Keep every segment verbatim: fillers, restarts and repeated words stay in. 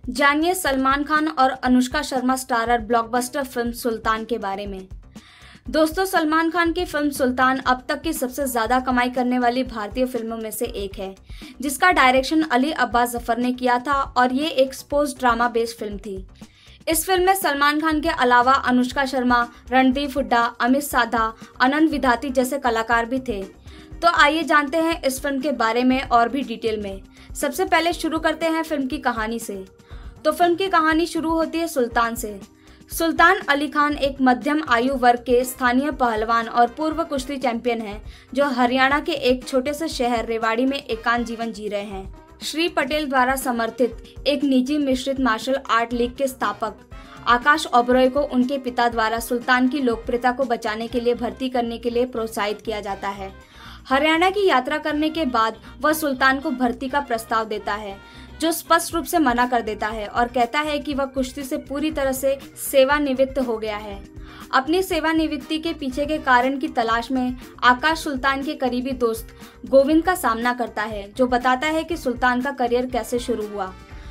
जानिए सलमान खान और Anushka Sharma starrer blockbuster film Sultan के बारे में। दोस्तों, सलमान खान की फिल्म सुल्तान अब तक की सबसे ज्यादा कमाई करने वाली भारतीय फिल्मों में से एक है, जिसका डायरेक्शन अली अब्बास जफर ने किया था और ये एक स्पोर्ट्स ड्रामा बेस्ड फिल्म थी। इस फिल्म में सलमान खान के अलावा अनुष्का शर्मा, रणदीप हुड्डा, अमित साधा, अनंत विधाती जैसे कलाकार भी थे। तो आइए जानते हैं इस फिल्म के बारे में और भी डिटेल में। सबसे पहले शुरू करते हैं फिल्म की कहानी से। तो फिल्म की कहानी शुरू होती है सुल्तान से। सुल्तान अली खान एक मध्यम आयु वर्ग के स्थानीय पहलवान और पूर्व कुश्ती चैंपियन हैं, जो हरियाणा के एक छोटे से शहर रेवाड़ी में एकांत जीवन जी रहे हैं। श्री पटेल द्वारा समर्थित एक निजी मिश्रित मार्शल आर्ट लीग के स्थापक आकाश ओबरॉय को उनके पिता द्वारा सुल्तान की लोकप्रियता को बचाने के लिए भर्ती करने के लिए प्रोत्साहित किया जाता है। हरियाणा की यात्रा करने के बाद वह सुल्तान को भर्ती का प्रस्ताव देता है, जो स्पष्ट रूप से मना कर देता है और कहता है कि वह कुश्ती से पूरी तरह से सेवानिवृत्त हो गया है। अपनी सेवानिवृत्ति के पीछे के कारण की तलाश में आकाश सुल्तान के करीबी दोस्त गोविंद का सामना करता है, जो बताता है कि सुल्तान का करियर कैसे शुरू हुआ।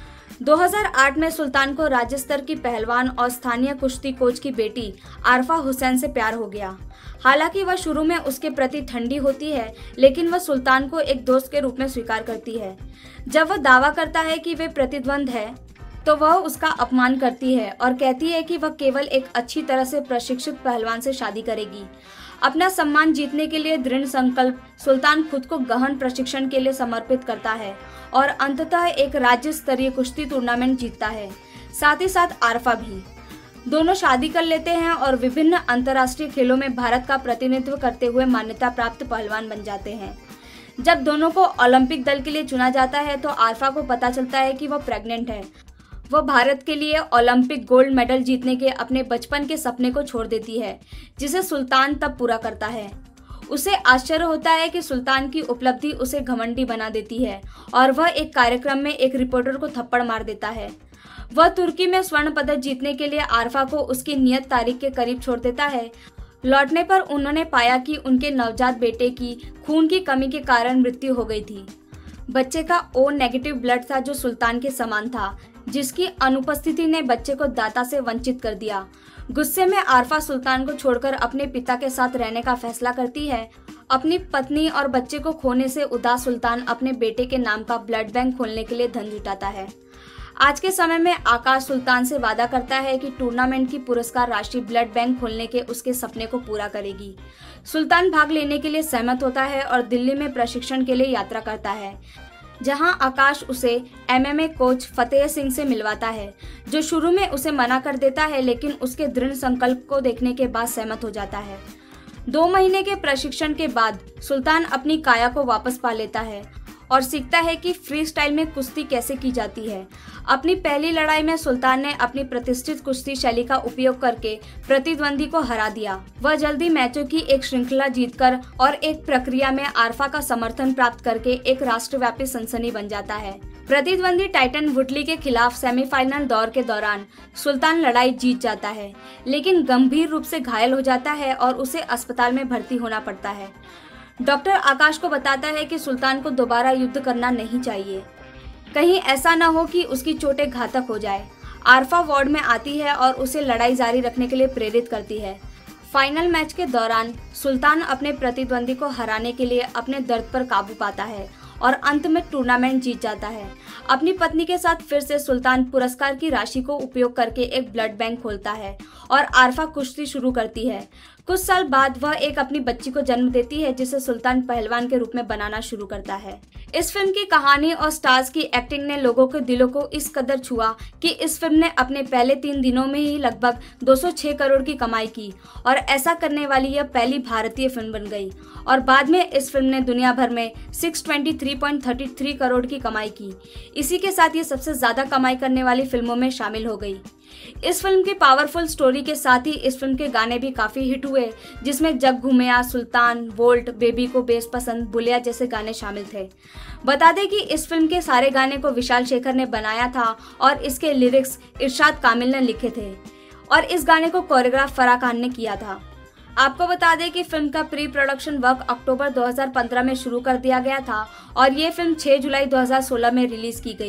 दो हज़ार आठ में सुल्तान को राज्य स्तर की पहलवान और स्थानीय कुश्ती कोच की बेटी आरफा हुसैन से प्यार हो गया। हालांकि वह शुरू में उसके प्रति ठंडी होती है, लेकिन वह सुल्तान को एक दोस्त के रूप में स्वीकार करती है। जब वह दावा करता है कि वे प्रतिद्वंद है, तो वह उसका अपमान करती है और कहती है कि वह केवल एक अच्छी तरह से प्रशिक्षित पहलवान से शादी करेगी। अपना सम्मान जीतने के लिए दृढ़ संकल्प सुल्तान खुद को गहन प्रशिक्षण के लिए समर्पित करता है और अंततः एक राज्य स्तरीय कुश्ती टूर्नामेंट जीतता है। साथ ही साथ आरफा भी। दोनों शादी कर लेते हैं और विभिन्न अंतर्राष्ट्रीय खेलों में भारत का प्रतिनिधित्व करते हुए मान्यता प्राप्त पहलवान बन जाते हैं। जब दोनों को ओलंपिक दल के लिए चुना जाता है, तो आरफा को पता चलता है कि वह प्रेग्नेंट है। वह भारत के लिए ओलंपिक गोल्ड मेडल जीतने के अपने बचपन के सपने को छोड़ देती है, जिसे सुल्तान तब पूरा करता है। उसे आश्चर्य होता है कि सुल्तान की उपलब्धि उसे घमंडी बना देती है और वह एक कार्यक्रम में एक रिपोर्टर को थप्पड़ मार देता है। वह तुर्की में स्वर्ण पदक जीतने के लिए आरफा को उसकी नियत तारीख के करीब छोड़ देता है। लौटने पर उन्होंने पाया कि उनके नवजात बेटे की खून की कमी के कारण मृत्यु हो गई थी। बच्चे का ओ नेगेटिव ब्लड था, जो सुल्तान के समान था, जिसकी अनुपस्थिति ने बच्चे को दाता से वंचित कर दिया। गुस्से में आरफा सुल्तान को छोड़कर अपने पिता के साथ रहने का फैसला करती है। अपनी पत्नी और बच्चे को खोने से उदास सुल्तान अपने बेटे के नाम का ब्लड बैंक खोलने के लिए धन जुटाता है। आज के समय में आकाश सुल्तान से वादा करता है कि टूर्नामेंट की पुरस्कार राशि ब्लड बैंक खोलने के उसके सपने को पूरा करेगी। सुल्तान भाग लेने के लिए सहमत होता है और दिल्ली में प्रशिक्षण के लिए यात्रा करता है, जहां आकाश उसे एमएमए कोच फतेह सिंह से मिलवाता है, जो शुरू में उसे मना कर देता है, लेकिन उसके दृढ़ संकल्प को देखने के बाद सहमत हो जाता है। दो महीने के प्रशिक्षण के बाद सुल्तान अपनी काया को वापस पा लेता है और सीखता है कि फ्री स्टाइल में कुश्ती कैसे की जाती है। अपनी पहली लड़ाई में सुल्तान ने अपनी प्रतिष्ठित कुश्ती शैली का उपयोग करके प्रतिद्वंदी को हरा दिया। वह जल्दी मैचों की एक श्रृंखला जीतकर और एक प्रक्रिया में आरफा का समर्थन प्राप्त करके एक राष्ट्रव्यापी सनसनी बन जाता है। प्रतिद्वंदी टाइटन वुडली के खिलाफ सेमीफाइनल दौर के दौरान सुल्तान लड़ाई जीत जाता है, लेकिन गंभीर रूप से घायल हो जाता है और उसे अस्पताल में भर्ती होना पड़ता है। डॉक्टर आकाश को बताता है कि सुल्तान को दोबारा युद्ध करना नहीं चाहिए, कहीं ऐसा न हो कि उसकी चोटें घातक हो जाए। आरफा वार्ड में आती है और उसे लड़ाई जारी रखने के लिए प्रेरित करती है। फाइनल मैच के दौरान सुल्तान अपने प्रतिद्वंदी को हराने के लिए अपने दर्द पर काबू पाता है और अंत में टूर्नामेंट जीत जाता है। अपनी पत्नी के साथ फिर से सुल्तान पुरस्कार की राशि को उपयोग करके एक ब्लड बैंक खोलता है और आरफा कुश्ती शुरू करती है। कुछ साल बाद वह एक अपनी बच्ची को जन्म देती है, जिसे सुल्तान पहलवान के रूप में बनाना शुरू करता है। इस फिल्म की कहानी और स्टार्स की एक्टिंग ने लोगों के दिलों को इस कदर छुआ कि इस फिल्म ने अपने पहले तीन दिनों में ही लगभग दो सौ छह करोड़ की कमाई की और ऐसा करने वाली यह पहली भारतीय फिल्म बन गई। और बाद में इस फिल्म ने दुनिया भर में छह सौ तेईस पॉइंट तैंतीस करोड़ की कमाई की। इसी के साथ ये सबसे ज्यादा कमाई करने वाली फिल्मों में शामिल हो गई। इस फिल्म की पावरफुल स्टोरी के साथ ही इस फिल्म के गाने भी काफी हिट हुए, जिसमें जग घूमिया, सुल्तान, वोल्ट, बेबी को बेस पसंद, बुलिया जैसे गाने शामिल थे। बता दें कि इस फिल्म के सारे गाने को विशाल शेखर ने बनाया था और इसके लिरिक्स इरशाद कामिल ने लिखे थे और इस गाने को कोरियोग्राफ फराह खान ने किया था। आपको बता दें कि फिल्म का प्री प्रोडक्शन वर्क अक्टूबर दो हज़ार पंद्रह में शुरू कर दिया गया था और ये फिल्म छह जुलाई दो हज़ार सोलह में रिलीज की गई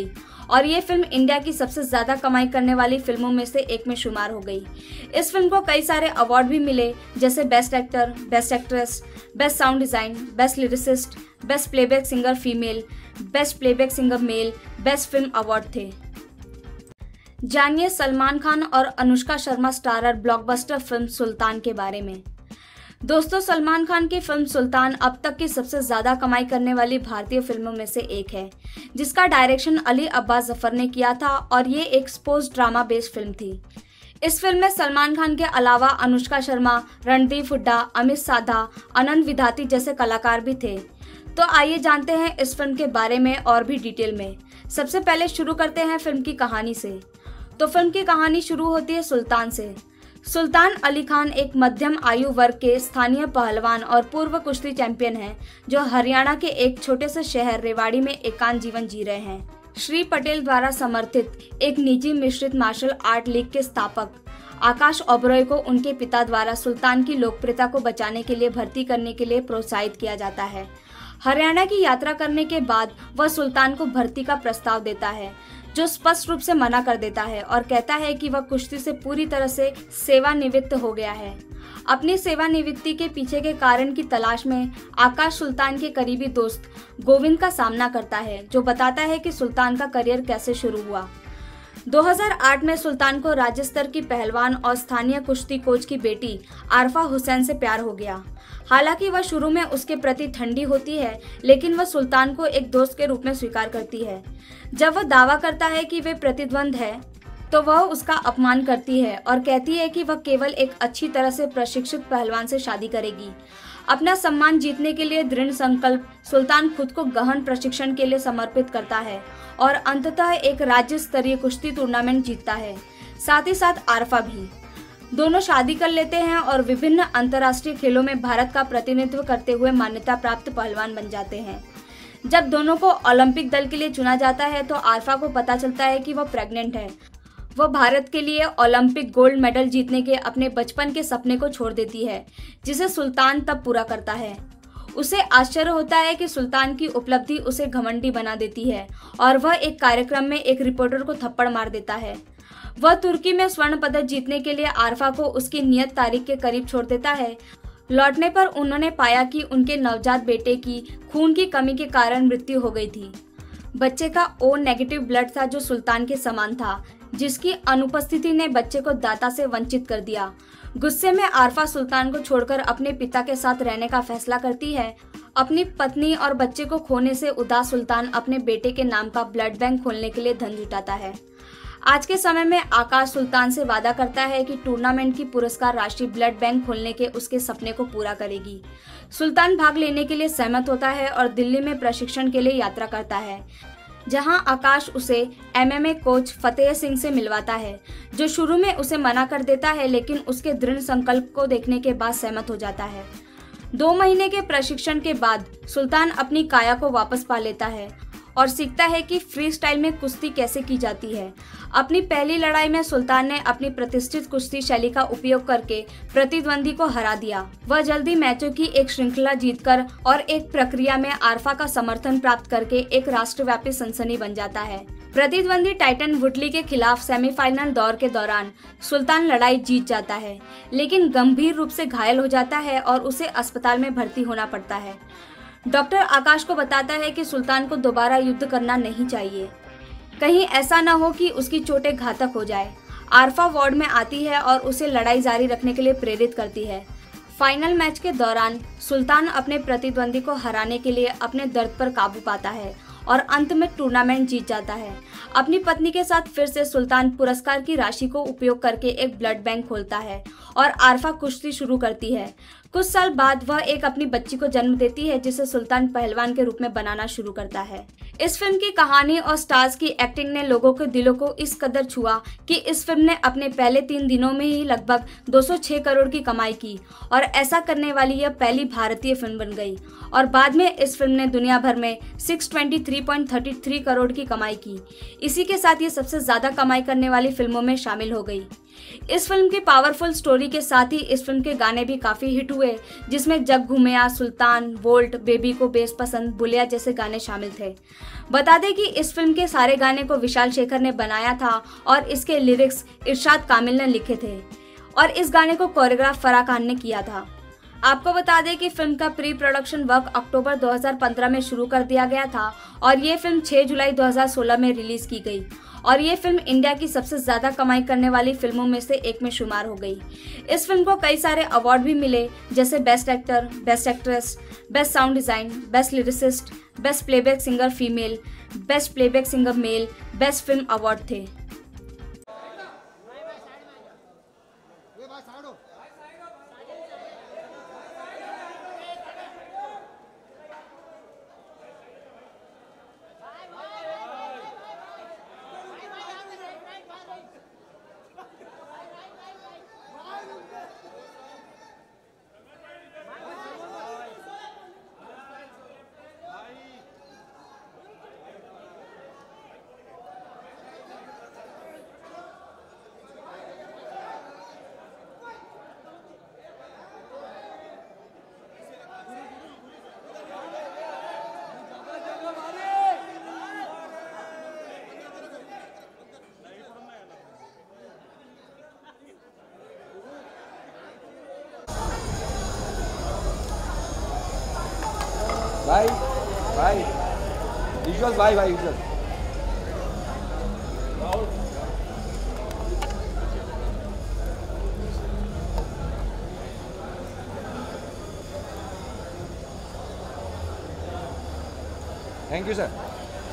और ये फिल्म इंडिया की सबसे ज़्यादा कमाई करने वाली फिल्मों में से एक में शुमार हो गई। इस फिल्म को कई सारे अवार्ड भी मिले, जैसे best actor, best actress, best sound design, best lyricist, best playback singer female, best playback singer male, best film award थे। जानिए सलमान खान और Anushka Sharma starrer blockbuster film Sultan के बारे में। दोस्तों, सलमान खान की फिल्म सुल्तान अब तक की सबसे ज़्यादा कमाई करने वाली भारतीय फिल्मों में से एक है, जिसका डायरेक्शन अली अब्बास जफर ने किया था और ये एक स्पोर्ट्स ड्रामा बेस्ड फिल्म थी। इस फिल्म में सलमान खान के अलावा अनुष्का शर्मा, रणदीप हुड्डा, अमित साधा, अनंत विधाती जैसे कलाकार भी थे। तो आइए जानते हैं इस फिल्म के बारे में और भी डिटेल में। सबसे पहले शुरू करते हैं फिल्म की कहानी से। तो फिल्म की कहानी शुरू होती है सुल्तान से। सुल्तान अली खान एक मध्यम आयु वर्ग के स्थानीय पहलवान और पूर्व कुश्ती चैंपियन हैं, जो हरियाणा के एक छोटे से शहर रेवाड़ी में एकांत जीवन जी रहे हैं। श्री पटेल द्वारा समर्थित एक निजी मिश्रित मार्शल आर्ट लीग के स्थापक आकाश ओबरॉय को उनके पिता द्वारा सुल्तान की लोकप्रियता को बचाने के लिए भर्ती करने के लिए प्रोत्साहित किया जाता है। हरियाणा की यात्रा करने के बाद वह सुल्तान को भर्ती का प्रस्ताव देता है, जो स्पष्ट रूप से मना कर देता है और कहता है कि वह कुश्ती से पूरी तरह से सेवानिवृत्त हो गया है। अपनी सेवानिवृत्ति के पीछे के कारण की तलाश में आकाश सुल्तान के करीबी दोस्त गोविंद का सामना करता है, जो बताता है कि सुल्तान का करियर कैसे शुरू हुआ। दो हज़ार आठ में सुल्तान को राज्य स्तर की पहलवान और स्थानीय कुश्ती कोच की बेटी आरफा हुसैन से प्यार हो गया। हालांकि वह शुरू में उसके प्रति ठंडी होती है, लेकिन वह सुल्तान को एक दोस्त के रूप में स्वीकार करती है। जब वह दावा करता है कि वे प्रतिद्वंद है, तो वह उसका अपमान करती है और कहती है कि वह केवल एक अच्छी तरह से प्रशिक्षित पहलवान से शादी करेगी। अपना सम्मान जीतने के लिए दृढ़ संकल्प सुल्तान खुद को गहन प्रशिक्षण के लिए समर्पित करता है और अंततः एक राज्य स्तरीय कुश्ती टूर्नामेंट जीतता है। साथ ही साथ आरफा भी। दोनों शादी कर लेते हैं और विभिन्न अंतर्राष्ट्रीय खेलों में भारत का प्रतिनिधित्व करते हुए मान्यता प्राप्त पहलवान बन जाते हैं। जब दोनों को ओलंपिक दल के लिए चुना जाता है, तो आरफा को पता चलता है कि वह प्रेग्नेंट है। वह भारत के लिए ओलंपिक गोल्ड मेडल जीतने के अपने बचपन के सपने को छोड़ देती है, जिसे सुल्तान तब पूरा करता है। उसे आश्चर्य होता है कि सुल्तान की उपलब्धि उसे घमंडी बना देती है और वह एक कार्यक्रम में एक रिपोर्टर को थप्पड़ मार देता है। वह तुर्की में स्वर्ण पदक जीतने के लिए आरफा को उसकी नियत तारीख के करीब छोड़ देता है। लौटने पर उन्होंने पाया कि उनके नवजात बेटे की खून की कमी के कारण मृत्यु हो गई थी। बच्चे का ओ नेगेटिव ब्लड था, जो सुल्तान के समान था, जिसकी अनुपस्थिति ने बच्चे को दाता से वंचित कर दिया। गुस्से में आरफा सुल्तान को छोड़कर अपने पिता के साथ रहने का फैसला करती है। अपनी पत्नी और बच्चे को खोने से उदास सुल्तान अपने बेटे के नाम का ब्लड बैंक खोलने के लिए धन जुटाता है। आज के समय में आकाश सुल्तान से वादा करता है कि टूर्नामेंट की पुरस्कार राशि ब्लड बैंक खोलने के उसके सपने को पूरा करेगी। सुल्तान भाग लेने के लिए सहमत होता है और दिल्ली में प्रशिक्षण के लिए यात्रा करता है, जहां आकाश उसे एमएमए कोच फतेह सिंह से मिलवाता है, जो शुरू में उसे मना कर देता है, लेकिन उसके दृढ़ संकल्प को देखने के बाद सहमत हो जाता है। दो महीने के प्रशिक्षण के बाद सुल्तान अपनी काया को वापस पा लेता है और सीखता है कि फ्री स्टाइल में कुश्ती कैसे की जाती है। अपनी पहली लड़ाई में सुल्तान ने अपनी प्रतिष्ठित कुश्ती शैली का उपयोग करके प्रतिद्वंदी को हरा दिया। वह जल्दी मैचों की एक श्रृंखला जीतकर और एक प्रक्रिया में आरफा का समर्थन प्राप्त करके एक राष्ट्रव्यापी सनसनी बन जाता है। प्रतिद्वंदी टाइटन वुडली के खिलाफ सेमीफाइनल दौर के दौरान सुल्तान लड़ाई जीत जाता है, लेकिन गंभीर रूप से घायल हो जाता है और उसे अस्पताल में भर्ती होना पड़ता है। डॉक्टर आकाश को बताता है कि सुल्तान को दोबारा युद्ध करना नहीं चाहिए, कहीं ऐसा न हो कि उसकी चोटें घातक हो जाए। आरफा वार्ड में आती है और उसे लड़ाई जारी रखने के लिए प्रेरित करती है। फाइनल मैच के दौरान सुल्तान अपने प्रतिद्वंदी को हराने के लिए अपने दर्द पर काबू पाता है और अंत में टूर्नामेंट जीत जाता है। अपनी पत्नी के साथ फिर से सुल्तान पुरस्कार की राशि को उपयोग करके एक ब्लड बैंक खोलता है और आरफा कुश्ती शुरू करती है। कुछ साल बाद वह एक अपनी बच्ची को जन्म देती है, जिसे सुल्तान पहलवान के रूप में बनाना शुरू करता है। इस फिल्म की कहानी और स्टार्स की एक्टिंग ने लोगों के दिलों को इस कदर छुआ कि इस फिल्म ने अपने पहले तीन दिनों में ही लगभग दो सौ छह करोड़ की कमाई की और ऐसा करने वाली यह पहली भारतीय फिल्म बन गई। और बाद में इस फिल्म ने दुनिया भर में छह सौ तेईस पॉइंट तीन तीन करोड़ की कमाई की। इसी के साथ ये सबसे ज्यादा कमाई करने वाली फिल्मों में शामिल हो गई। इस फिल्म की पावरफुल स्टोरी के साथ ही इस फिल्म के गाने भी काफी हिट हुए, जिसमें जग घूमिया, सुल्तान, वोल्ट, बेबी को बेस पसंद, बुलिया जैसे गाने शामिल थे। बता दें कि इस फिल्म के सारे गाने को विशाल शेखर ने बनाया था और इसके लिरिक्स इरशाद कामिल ने लिखे थे और इस गाने को कोरियोग्राफ फराह खान ने किया था। आपको बता दें कि फिल्म का प्री प्रोडक्शन वर्क अक्टूबर दो हज़ार पंद्रह में शुरू कर दिया गया था और ये फिल्म छह जुलाई दो हज़ार सोलह में रिलीज की गई और ये फिल्म इंडिया की सबसे ज्यादा कमाई करने वाली फिल्मों में से एक में शुमार हो गई। इस फिल्म को कई सारे अवार्ड भी मिले, जैसे best actor, best actress, best sound design, best lyricist, best playback singer female, best playback singer male, best film award थे। भाई भाई विजुअल भाई भाई विजुअल थैंक यू सर।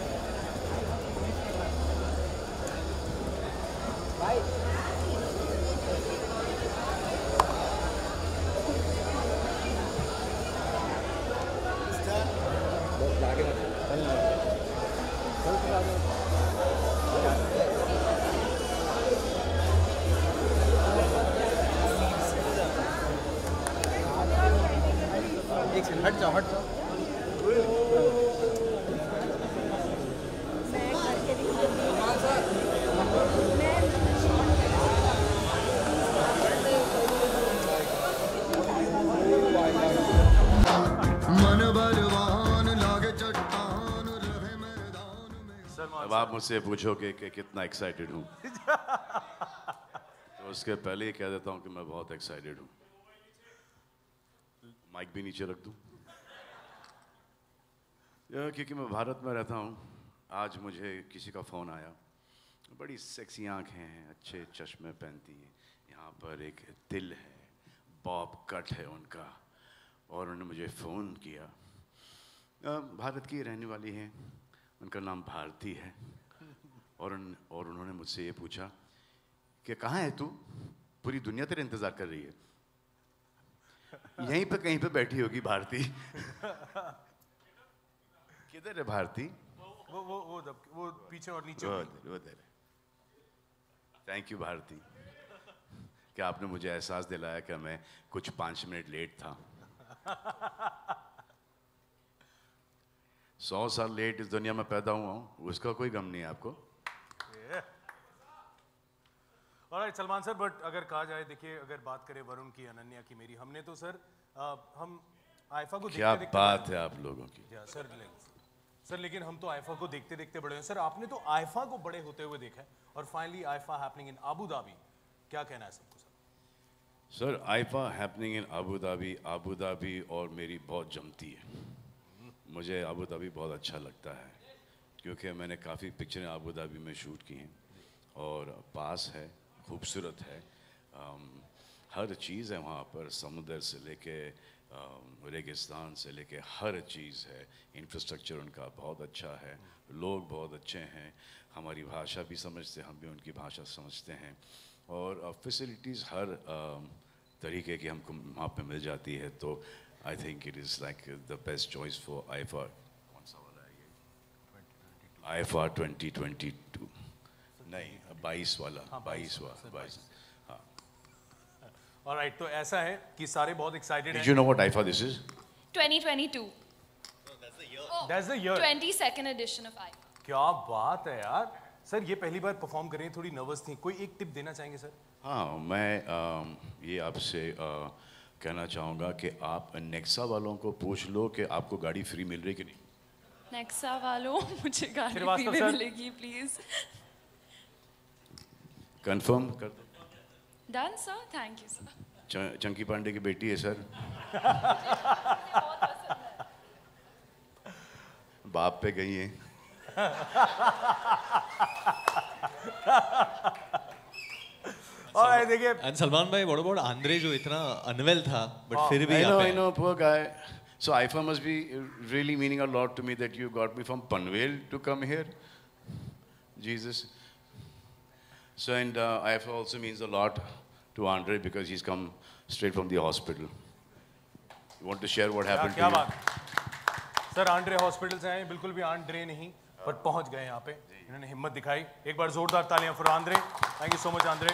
एक सेकंड हट जाओ हट जाओ। अब आप मुझसे पूछोगे कि कितना एक्साइटेड हूँ तो उसके पहले ही कह देता हूँ कि मैं बहुत एक्साइटेड हूँ। माइक भी नीचे रख दूँ क्योंकि मैं भारत में रहता हूँ। आज मुझे किसी का फ़ोन आया, बड़ी सेक्सी आँखें हैं, अच्छे चश्मे पहनती हैं, यहाँ पर एक दिल है, बॉब कट है उनका, और उन्होंने मुझे फ़ोन किया। भारत की रहने वाली हैं, उनका नाम भारती है, और उन, और उन्होंने मुझसे ये पूछा कि कहाँ है तू, पूरी दुनिया तेरे इंतज़ार कर रही है। यहीं पे कहीं पे बैठी होगी भारती। किधर है भारती? वो वो वो दब, वो पीछे और नीचे। वो दे। थैंक यू भारती कि आपने मुझे एहसास दिलाया कि मैं कुछ पाँच मिनट लेट था। सौ साल लेट इस दुनिया में पैदा हुआ हूँ, उसका कोई गम नहीं है आपको। ऑलराइट सलमान सर, बट अगर कहा जाए, देखिए अगर बात करें वरुण की, अनन्या की, मेरी, हमने तो सर आ, हम आइफा को क्या देखते देखते बात है आप लोगों की। सर सर लेकिन हम तो आइफा को देखते देखते बड़े हैं। सर आपने तो आइफा को बड़े होते हुए देखा है, और finally IIFA happening in Abu Dhabi, क्या कहना है सबको? Sir sir IIFA happening in Abu Dhabi, Abu Dhabi और मेरी बहुत जमती है। मुझे अबू धाबी बहुत अच्छा लगता है क्योंकि मैंने काफ़ी पिक्चरें अबू धाबी में शूट की हैं और पास है, खूबसूरत है, आम, हर चीज़ है वहाँ पर, समुद्र से लेके रेगिस्तान से लेके हर चीज़ है। इंफ्रास्ट्रक्चर उनका बहुत अच्छा है, लोग बहुत अच्छे हैं, हमारी भाषा भी समझते हैं, हम भी उनकी भाषा समझते हैं, और फैसिलिटीज़ हर तरीके की हमको वहाँ पे मिल जाती है। तो I think it is like the best choice for IIFA. कौन सा वाला है ये? आईफा ट्वेंटी ट्वेंटी टू नहीं, बाईस वाला, बाईस वाला, बाईस। हाँ। ऑलराइट, तो ऐसा है कि सारे बहुत एक्साइटेड हैं। Did you know what IIFA this is? twenty twenty-two. That's the year. twenty-second edition of IIFA. क्या बात है यार, सर ये पहली बार परफॉर्म कर रहे हैं, थोड़ी नर्वस थी, कोई एक टिप देना चाहेंगे सर? हाँ, मैं आ, ये आपसे आ, कहना चाहूँगा कि आप नेक्सा वालों को पूछ लो कि आपको गाड़ी फ्री मिल रही कि नहीं। नेक्सा वालों, मुझे गाड़ी फ्री में मिलेगी प्लीज। कंफर्म कर दो। Done sir, thank you sir. Chunky Panday की बेटी है सर। बाप पे गई है। और देखिए एंड सलमान भाई व्हाट अबाउट आंद्रे जो इतना अनवेल था बट फिर भी I know, यहाँ I पे know, poor guy. So I F A must be really meaning a lot to me that you got me from Panvel to come here. Jesus. So and uh, I F A also means a lot to Andre because he's come straight from the hospital. You want to share what happened क्या to you? बात sir, Andre hospital से आए, बिल्कुल भी Andre नहीं पर पहुंच गए यहाँ पे, इन्होंने हिम्मत दिखाई। एक बार जोरदार तालियां for Andre. Thank you so much Andre.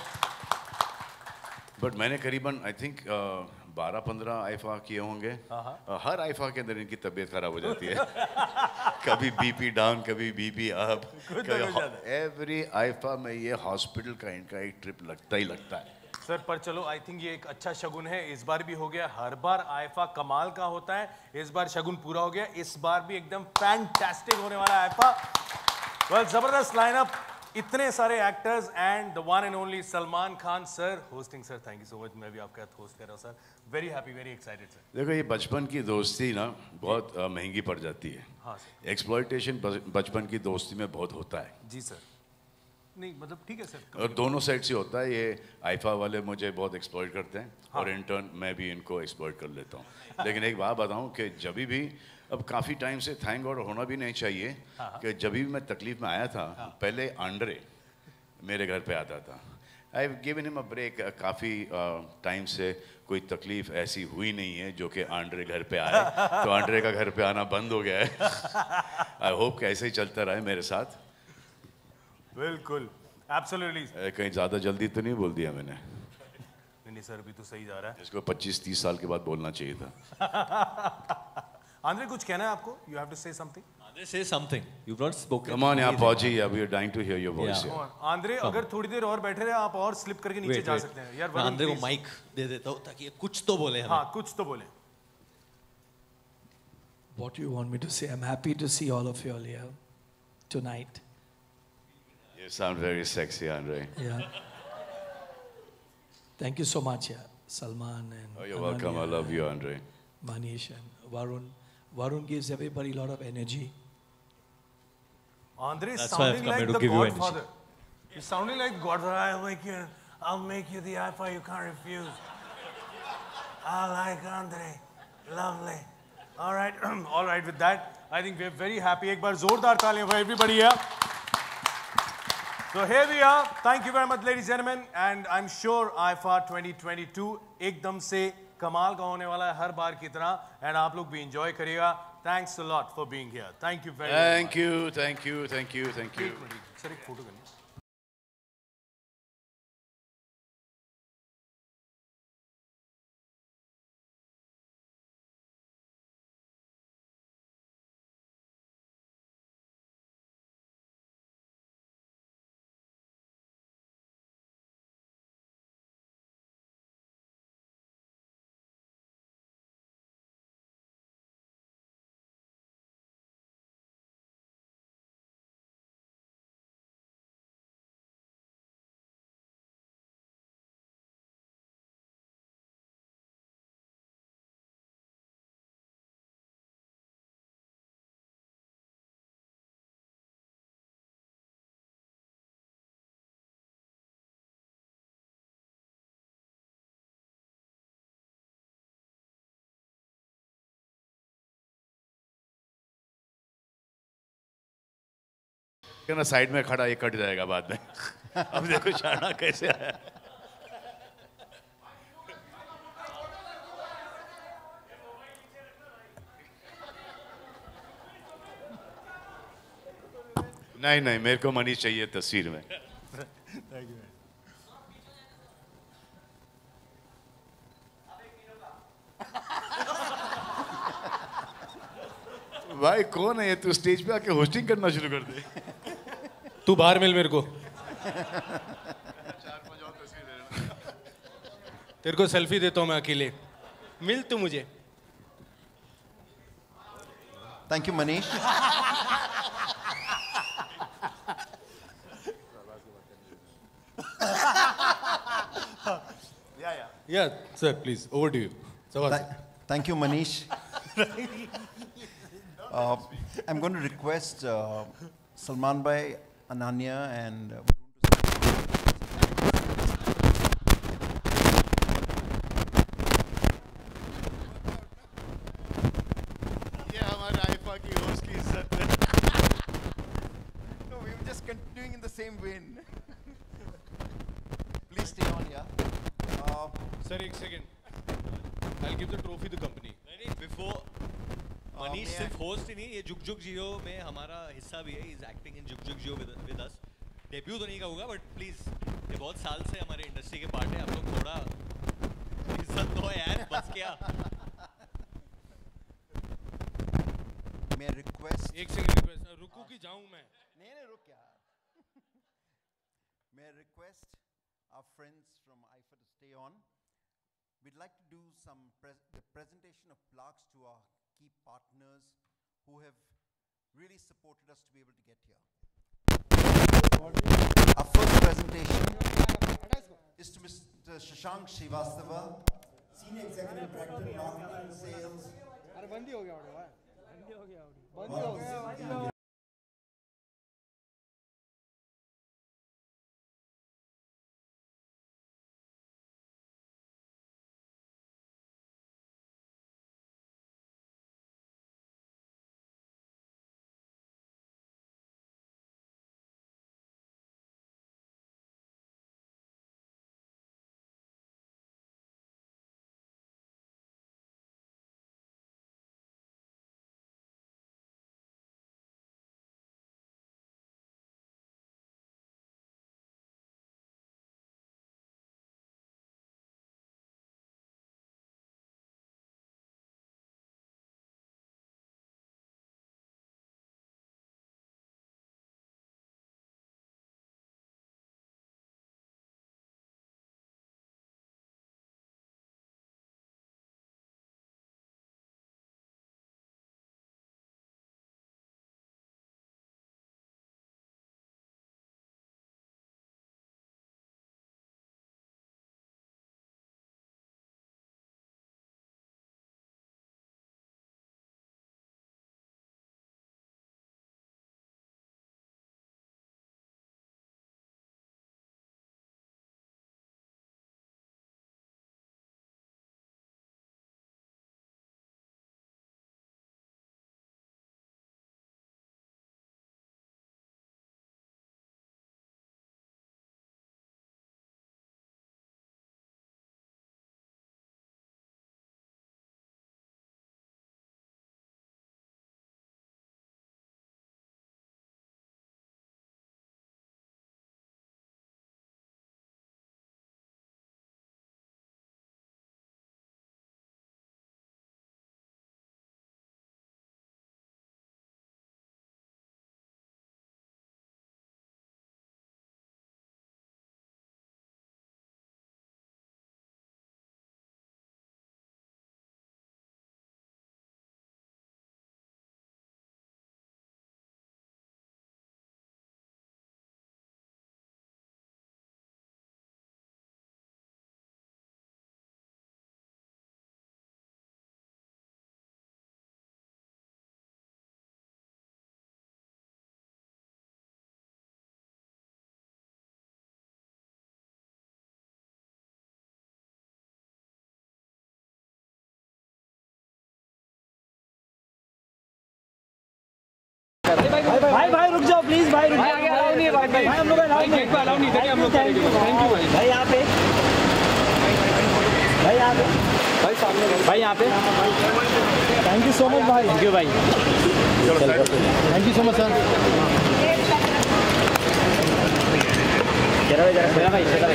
But मैंने करीबन आई थिंक बारह पंद्रह आईफा किए होंगे। uh, हर आईफा के अंदर इनकी तबीयत खराब हो जाती है। कभी बीपी डाउन, कभी बीपी अप, एवरी आईफा में ये हॉस्पिटल का इनका एक ट्रिप लगता ही लगता है सर। पर चलो, आई थिंक ये एक अच्छा शगुन है, इस बार भी हो गया। हर बार आईफा कमाल का होता है, इस बार शगुन पूरा हो गया। इस बार भी एकदम फैंटास्टिक होने वाला है आईफा। वेल, जबरदस्त लाइनअप, इतने सारे actors and the one and only Salman Khan sir hosting. Sir thank you so much, मैं भी आपके साथ होस्ट कर रहा हूँ sir. Very happy, very excited sir. देखो, ये बचपन की दोस्ती ना बहुत uh, महंगी पड़ जाती है। हाँ सर। एक्सप्लॉयटेशन बचपन की दोस्ती में बहुत होता है। जी सर। नहीं मतलब ठीक है सर, और दोनों साइड से होता है। ये आईफा वाले मुझे बहुत एक्सप्लॉइट करते हैं। हाँ। और इन टर्न मैं भी इनको एक्सप्लॉइट कर लेता हूँ। लेकिन एक बात बताऊँ कि जब भी, अब काफ़ी टाइम से थैंक गॉड होना भी नहीं चाहिए, हाँ। कि जब भी मैं तकलीफ में आया था, हाँ। पहले आंड्रे मेरे घर पे आता था। I given him a break. काफ़ी टाइम से कोई तकलीफ ऐसी हुई नहीं है जो कि आंड्रे घर पे आए। तो आंड्रे का घर पे आना बंद हो गया है। आई होप कि ऐसे ही चलता रहे मेरे साथ। बिल्कुल, एब्सोल्युटली। कहीं ज़्यादा जल्दी तो नहीं बोल दिया मैंने? नहीं नहीं सर, अभी तो सही जा रहा है। इसको पच्चीस तीस साल के बाद बोलना चाहिए था। आंद्रे, कुछ कहना है आपको? You have to say something. Andre say something. You've not spoken. Come on, यहाँ पहुँची, yeah, we are dying to hear your voice. Yeah. Yeah. Andre, अगर थोड़ी देर और बैठे रहे आप और स्लिप करके नीचे Wait, जा wait. सकते हैं यार। मैं आंद्रे को माइक दे देता हूँ ताकि ये कुछ तो बोले हमें। हाँ, कुछ तो बोले। What do you want me to say? I'm happy to see all of you all here tonight. You sound very sexy, Andre. Yeah. Thank you so much, yeah. Salman and Oh, you're welcome. I love you, Andre. Manish and Varun. Varun gives everybody a lot of energy. Andre is That's why I've sounding come like here to the give you Godfather. He's sounding like Godfather. I'll make you, I'll make you the alpha you can't refuse. I like Andre. Lovely. All right, all right. With that, I think we're very happy. एक बार जोरदार तालियां for everybody here. So here we are. Thank you very much, ladies and gentlemen. And I'm sure I F A twenty twenty-two एकदम से कमाल का होने वाला है हर बार की तरह. And आप लोग भी enjoy करिएगा. Thanks a lot for being here. Thank you very much. Thank you, thank you, thank you, thank you. Sir एक फोटो करनी है. ना साइड में खड़ा ये कट जाएगा बाद में. अब देखो शाना कैसे आया. नहीं नहीं मेरे को मनीष चाहिए तस्वीर में. भाई कौन है ये? तू स्टेज पे आके होस्टिंग करना शुरू कर दे. तू बाहर मिल मेरे को। तेरे को सेल्फी देता हूँ मैं अकेले, मिल तू मुझे। Thank you Manish. Yeah, sir, please, over to you. Th thank you, Manish. uh, I'm going to request uh, Salman Bhai, Ananya, and uh, ये हमारे आइफा की होस्ट की इज्जत है। No, we were just continuing in the same vein. Please stay on, yeah. Uh, Sir, एक second. I'll give the trophy to company. नहीं before Manish सिर्फ host ही नहीं, ये जुग जुग जियो में हमारा हिस्सा भी है. He's acting in Jug Jug Jiyo with with us. Debut तो नहीं का होगा, but please ये बहुत साल से हमारे इंडस्ट्री के पार्ट है. आप लोग थोड़ा इज्जत दो यार, बस क्या. May I request? एक सेकंड रिक्वेस्ट. रुकू कि जाऊं मैं? नहीं नहीं रुक यार. May I request our friends from I F A to stay on? We'd like to do some pres the presentation of plaques to our key partners who have really supported us to be able to get here. Our first presentation is to Mister Shashank Srivastava, Senior Executive Director, Marketing and Sales. अरे बंदी हो गया audio, बंदी हो गया audio, बंदी हो गया. भाई भाई रुक जाओ प्लीज भाई, रुक जाओ. अलाउ नहीं है भाई, भाई हम लोग अलाउ नहीं, अलाउ नहीं करेंगे हम लोग. थैंक यू भाई. भाई यहाँ पे, भाई यहाँ पे, भाई सामने, भाई यहाँ पे. थैंक यू सो मच भाई. थैंक यू भाई. Thank you so much sir. जरा जरा भाई, जरा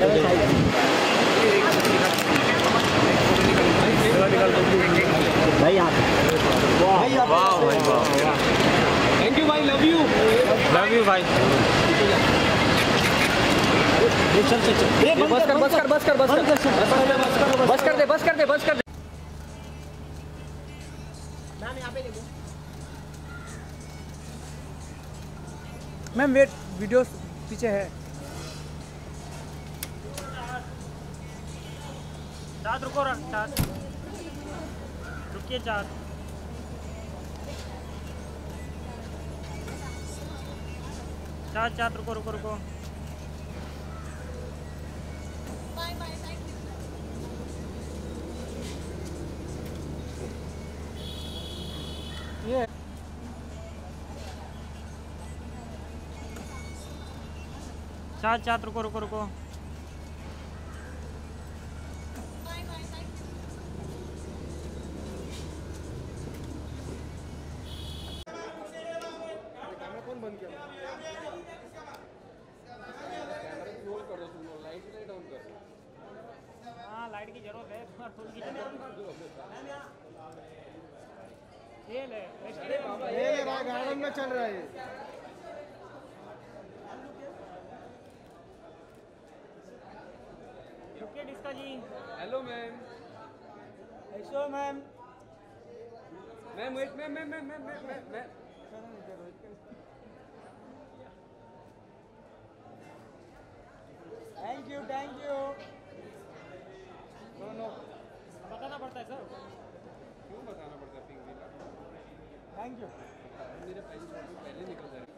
भाई यहाँ पे. वाह वाह भाई, वाह. थैंक यू भाई. Love you. लव यू भाई. चल चल चल ये बस कर बस कर बस कर बस कर बस कर दे बस कर दे बस कर दे। मैम यहाँ पे देखो। मैम वेट वीडियो पीछे है। चार रुको चार रुकिए चार चार चार रुको रुको रुको ये चार चार रुको रुको रुको हाँ लाइट की जरूरत है थोड़ा फुल की ये ले ये ले रहा गार्डन में चल रहा है। रुकिए डिस्का जी। Hello ma'am. Hello ma'am. Ma'am wait ma'am ma'am ma'am ma'am ma'am ma'am thank you thank you. No no बताना पड़ता है सर। क्यों बताना पड़ता है पिंक विला? Thank you. मेरे पहले निकल जाए।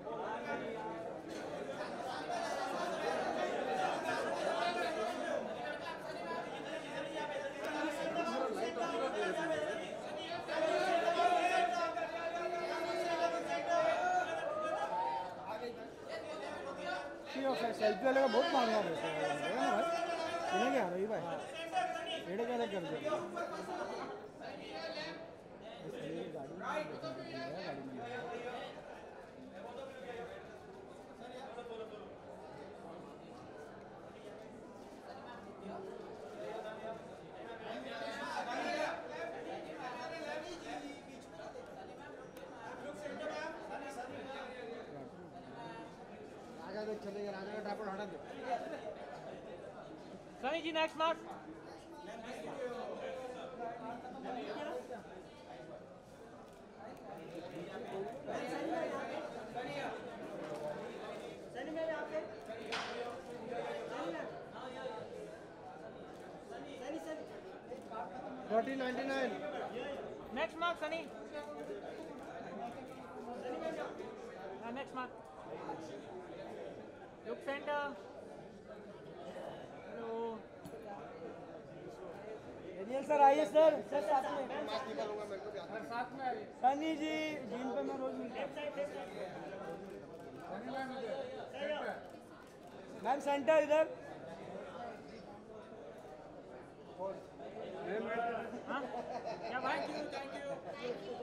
सेल्फी वाले का बहुत महंगा रहता है ना भाई। इन्हें क्या रही भाई एड़े क्या कर दिया चलेगा राजा का ठाकुर हटा दो। Sunny ji next mark. सनी मेरे यहाँ पे Sunny Sunny forty ninety nine next mark Sunny next mark Look center. Hello. Daniel sir आइए सर सर साथ में मास्क निकालूंगा मेरे को भी साथ में आइए सनी जी जिन पे मैं रोज मिलता हूं। मैम सेंटर इधर हाँ क्या भाई thank you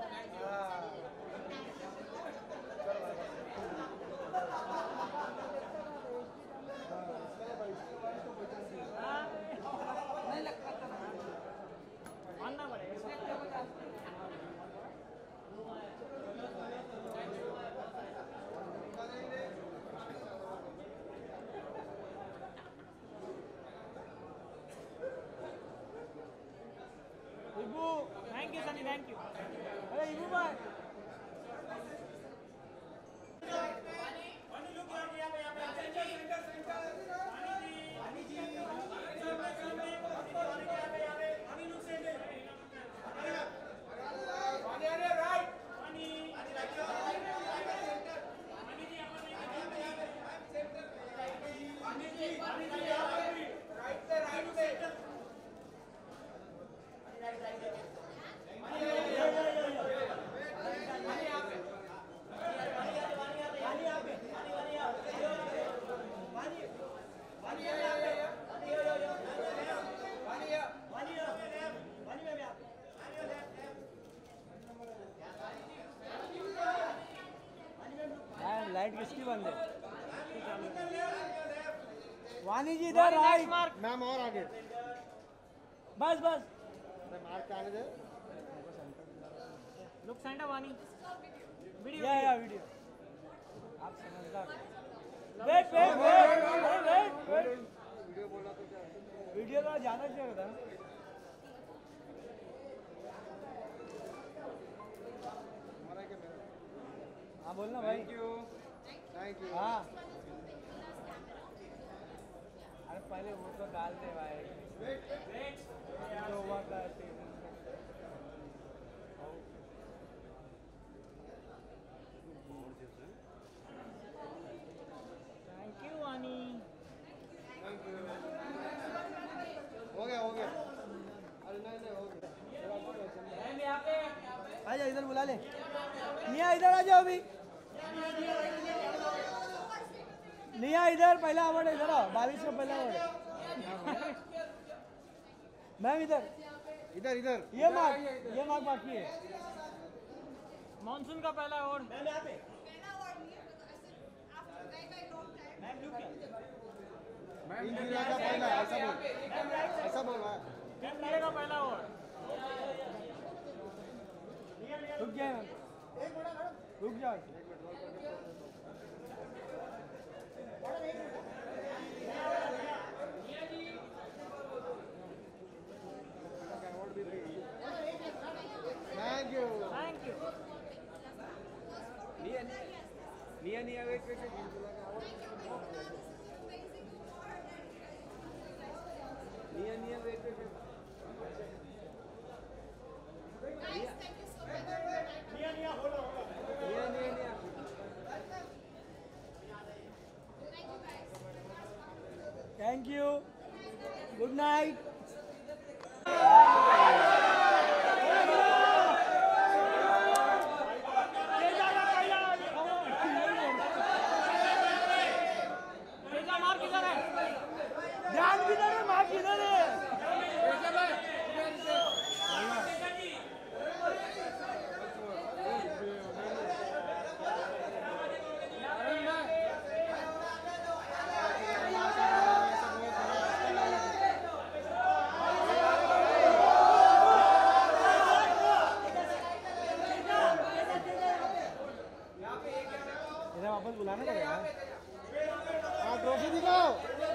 Ibu thank you Sunny thank you. अरे इबू भाई लाइट किसकी बंद है? वानी जी इधर राइट मैम और आगे बस बस मार्क आने दे। लुक सेंटर वानी वीडियो या या वीडियो आप समझदार wait wait wait wait wait जाना चाहिए था। हाँ बोलना भाई। Thank you thank you. हाँ अरे पहले वो तो डाल दे भाई जो हुआ था। Thank you Wani. Thank you. हो गया हो गया। अरे नहीं नहीं हो गया। आ जा इधर बुला ले। निया इधर आ जाओ अभी। निया इधर पहला अवार्ड इधर आओ। बाईस का पहला अवार्ड। मैम इधर इधर इधर ये मार्क ये मार्क बाकी है। मानसून का पहला अवार्ड। मैम यहाँ पे मैम इंडिया का पहला ऐसा बोल ऐसा बोल इंडिया का पहला अवार्ड। रुक जाए रुक जाओ। Thank you thank you. Nia Nia निया वेट वेट निया निया वेट वेट निया निया बोलो Nia Nia Nia. Thank you good night. ध्यान किधर है माँ किधर है। इधर वापस बुलाना पड़ेगा। हाँ ट्रॉफी दिखाओ।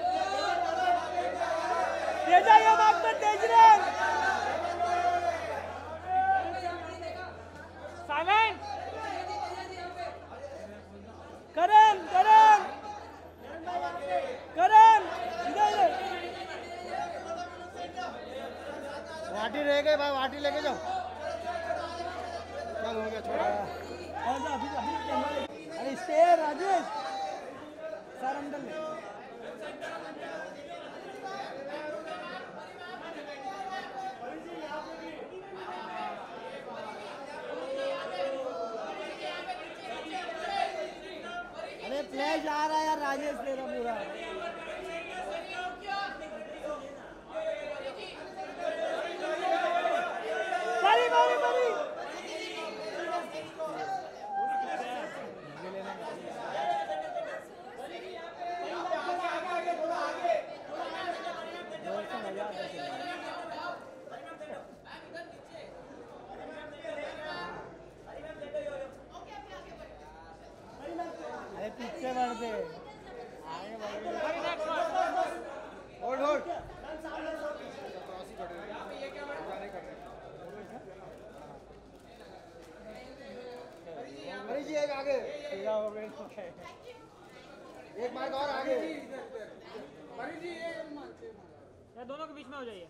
तेजा ये बात पर तेज रन। साइलेंट। करण करण करण इधर इधर। वाटी रह गए भाई वाटी लेके जाओ। चल हो गया छोड़ा। अभी अभी अरे स्टे राजेश सर अंदर ले। अरे फ्लैश आ रहा है यार राजेश तेरा पूरा। बड़ी बड़ी बड़ी अरे पीछे बढ़ते आगे होल्ड होल्ड। हरी जी एक आगे सीधा हो गए। एक मार्क और आगे। हरी जी ये दोनों के बीच में हो जाइए।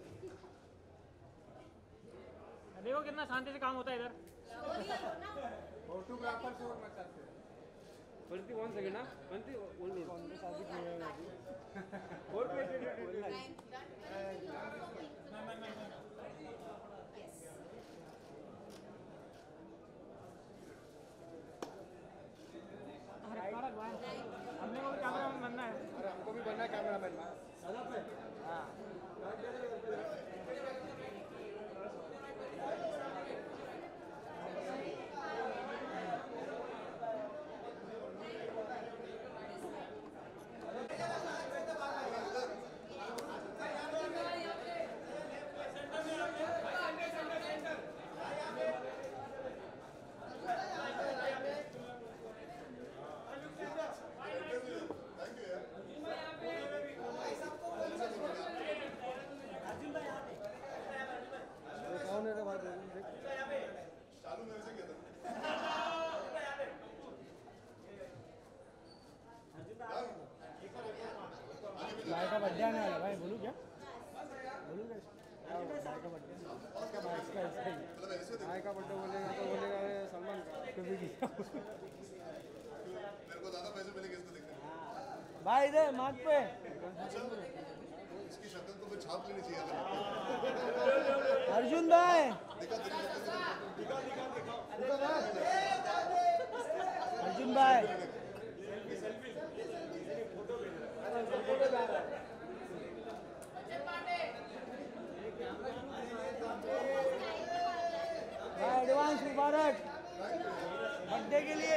देखो कितना शांति से काम होता है इधर। फोटोग्राफर से और मचाते हैं। बंटी वन सेकंड ना बंटी वन मिनट कौन से शादी की है और वेट वेट वेट अरे खड़क भाई हमने को कैमरामैन बनना है। अरे हमको भी बनना है कैमरामैन। सदा पे हां भाई का बर्थडे बोलेगा तो बोलेगा अरे सलमान कभी भी मेरे को ज्यादा पैसे मिलेंगे इसको देखने में। भाई इधर मार्ग पे इसकी शक्ल को तो छाप लेनी चाहिए। अर्जुन भाई अर्जुन भाई एडवांस मुबारक बर्थडे के लिए।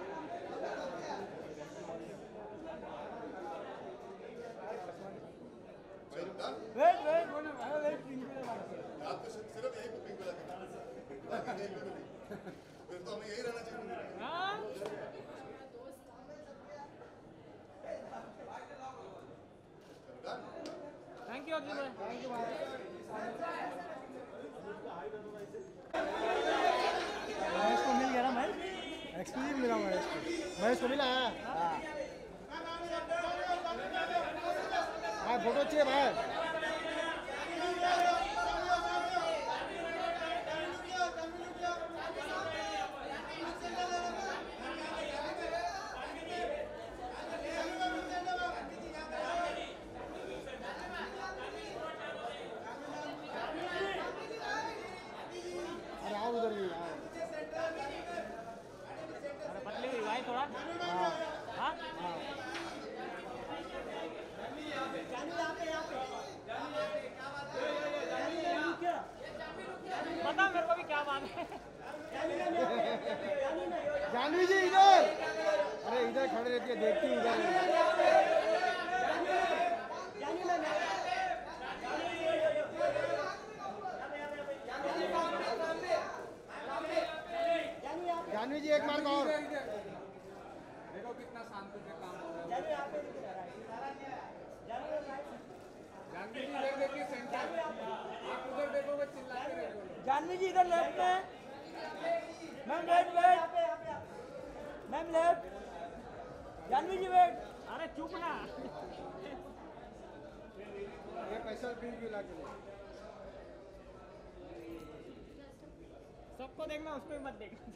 वेट वेट वेट आपको सिर्फ यही पे पिंक लगा बाकी कहीं पे नहीं। फिर तो हमें यही रहना चाहिए। थैंक यू अर्जुन भाई थैंक यू महेश को मिल गया ना महेश एक्सक्लूसिव मिला महेश को महेश को मिला है हाँ फोटो चाहिए भाई अरे आओ उधर भी आओ अरे पतली हुई भाई थोड़ा हाँ हाँ हाँ पता मेरे को भी क्या बात है। जानवी जी इधर अरे इधर खड़े रहती है देखती हूँ उधर जानवी जी एक मार्क और देखो कितना शांति से काम हो रहा है। जानवी जी इधर देखिए सेंटर आप उधर देखोगे चिल्लाते रहोगे। जानवी जी इधर लेफ्ट में ma'am wait wait ma'am left Janvi ji wait अरे चुप ना ये पैसा पिंक भी ला के सबको देखना उसको ही मत देखना।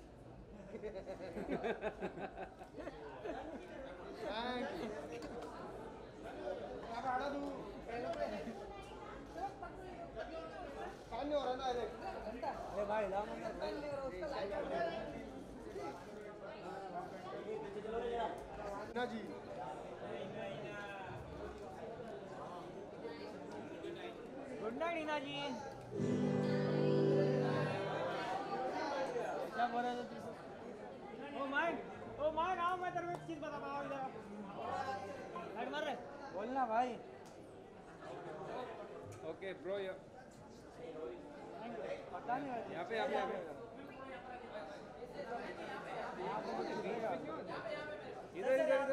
क्या भाड़ा दूँ पानी हो रहा ना अरे अरे भाई लाओ ना जी गुड नाइट नीना जी। क्या बोल रहे थे? ओ माइंड ओ माइंड आओ मैं तेरे को एक चीज बताता हूँ इधर लाइट मार रहे बोलना भाई ओके ब्रो पता नहीं यहाँ पे यहाँ पे यहाँ पे इधर इधर इधर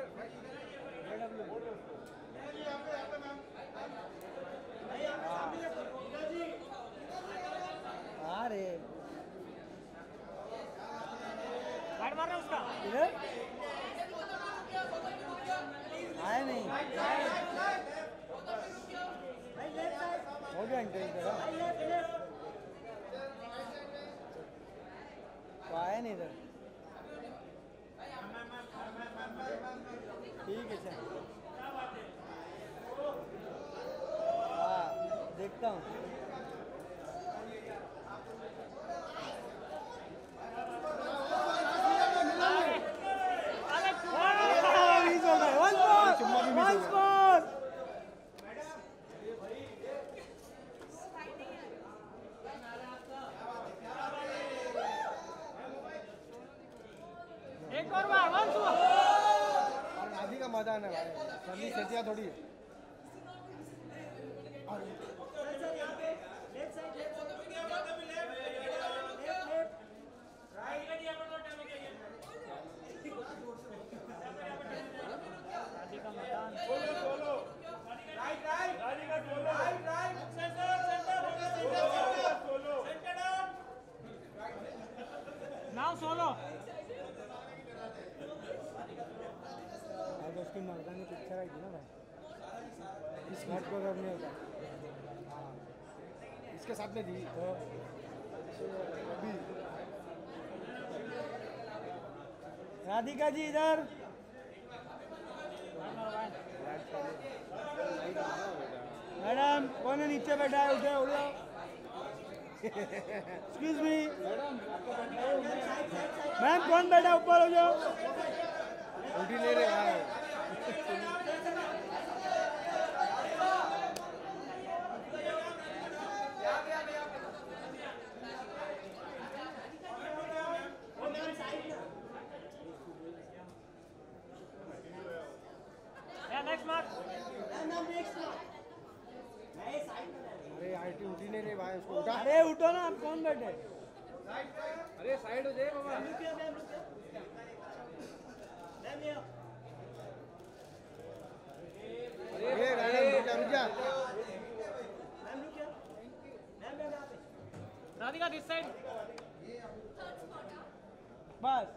अरे लाइट मार रहे उसका इधर आया नहीं हो गया इंटर इधर तो आया नहीं इधर ठीक है सर हाँ देखता हूँ Once more! एक और बार वन टू आधी का मजा है भाई सर्दी सेतिया थोड़ी नाउ सोलो आज उसकी मर्दानी पिक्चर आई थी ना भाई इस घाट को करने होता हाँ इसके साथ में थी तो राधिका जी इधर। मैडम कौन है नीचे बैठा है? उठे उठो। एक्सक्यूज मी मैम, कौन बैठा ऊपर? हो जाओ। उठी ले रहे भाई। Next mark. अरे आईटी उठी नहीं रही भाई, उसको उठा। अरे उठो ना, आप कौन बैठे? अरे साइड हो जाए बाबा। अरे मैडम रुक जा, रुक जा। Radhika this side. बस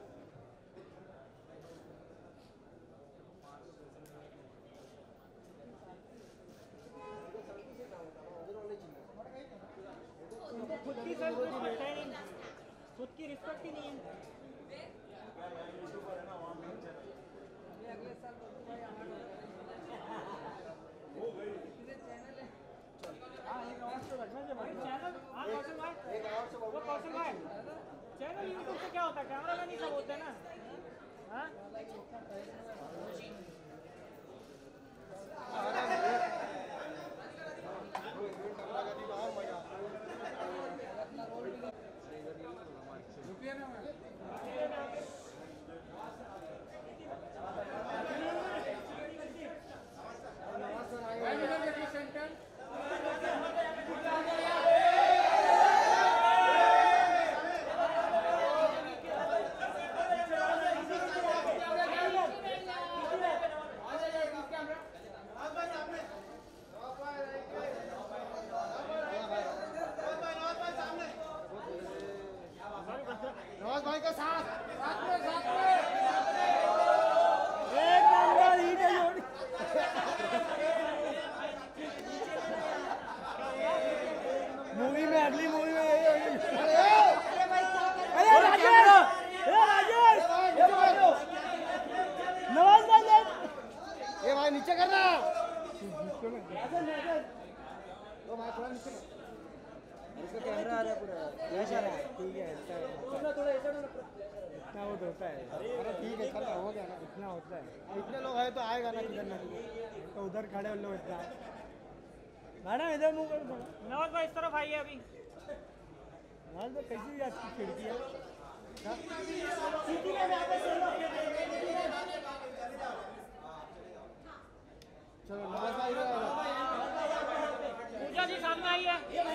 खुद की सेल्फ रिस्पेक्ट है नहीं, खुद की रिस्पेक्ट ही नहीं है। चैनल यूट्यूब से क्या होता है, कैमरा मैन ही सब होते हैं ना। हाँ नवाज भाई के साथ साथ में साथ में एक नंबर ही के जोड़ी। मूवी में अगली मूवी में यही होगी। अरे राजेश, ए राजेश, नवाज भाई ले ये भाई नीचे करना। तो भाई थोड़ा नीचे इसका कैमरा आ रहा है पूरा, फ्लैश आ रहा है। ठीक है, थोड़ा थोड़ा ऐसा ना इतना वो होता है। अरे ठीक है, चल हो गया ना, इतना होता है। इतने लोग हैं तो आएगा ना किधर ना किधर, तो उधर खड़े लोग इतना। मैडम इधर मुंह कर। नवाज भाई इस तरफ आइए अभी। नवाज भाई कैसी आपकी खिड़की है? चलो नवाज भाई इधर आएगा। पूजा जी सामने आइए।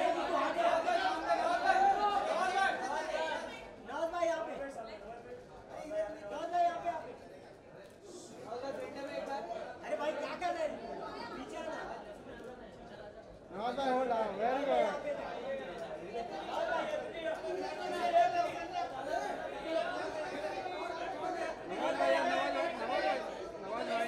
नवाज भाई यहाँ पे, नवाज भाई यहाँ पे। अरे भाई क्या कर रहे हैं? पीछे आना। नवाज भाई hold on, very good. Nawaz भाई नवाज भाई नवाज भाई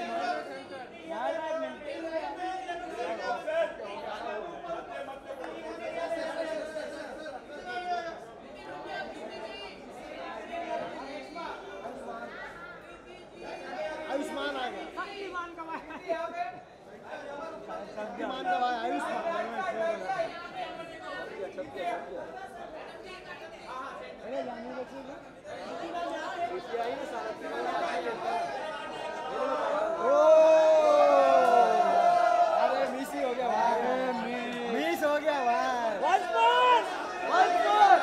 आयुष्मान आ गया। शक्तिमान का भाई। शक्तिमान का भाई आयुष्मान। अरे जाने बच्चे अरे मिस ही हो गया भाई, मिस हो गया भाई। One more, one more.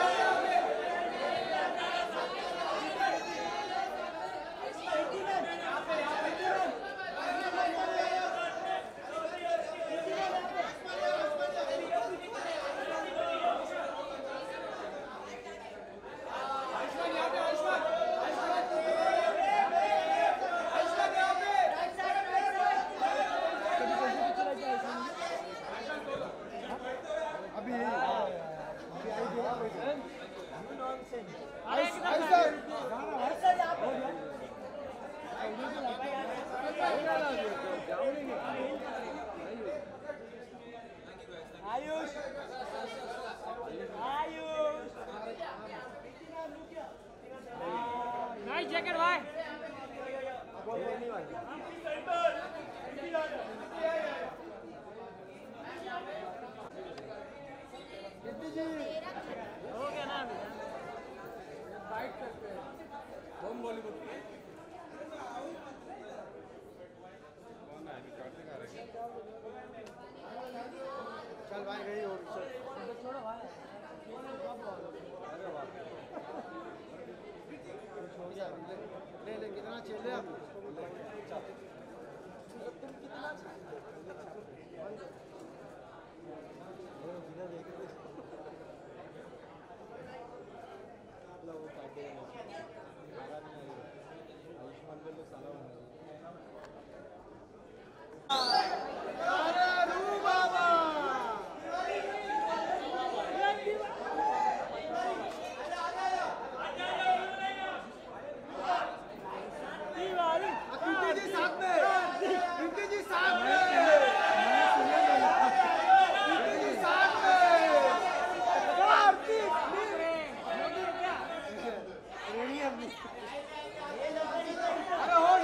हो गया ना अभी फाइट करते हैं होम बॉलीवुड चल भाई गई हो छोड़ो भाई अरे वाह छोड़ जा ले ले कितना चले आप तुम कितना जिधर देखे लो वो काटे आयुष्मान को तो साला अरे रू बाबा पिंकी जी साथ में पिंकी जी साथ में पिंकी जी साथ में अरे हो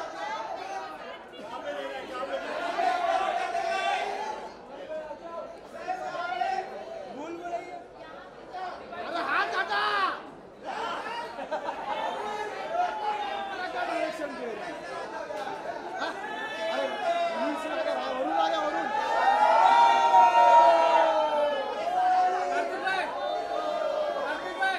भूल बोलिए अरे हाथ हटा डायरेक्शन दे अरे वरुण से लगा वरुण आ गया वरुण कार्तिक भाई कार्तिक भाई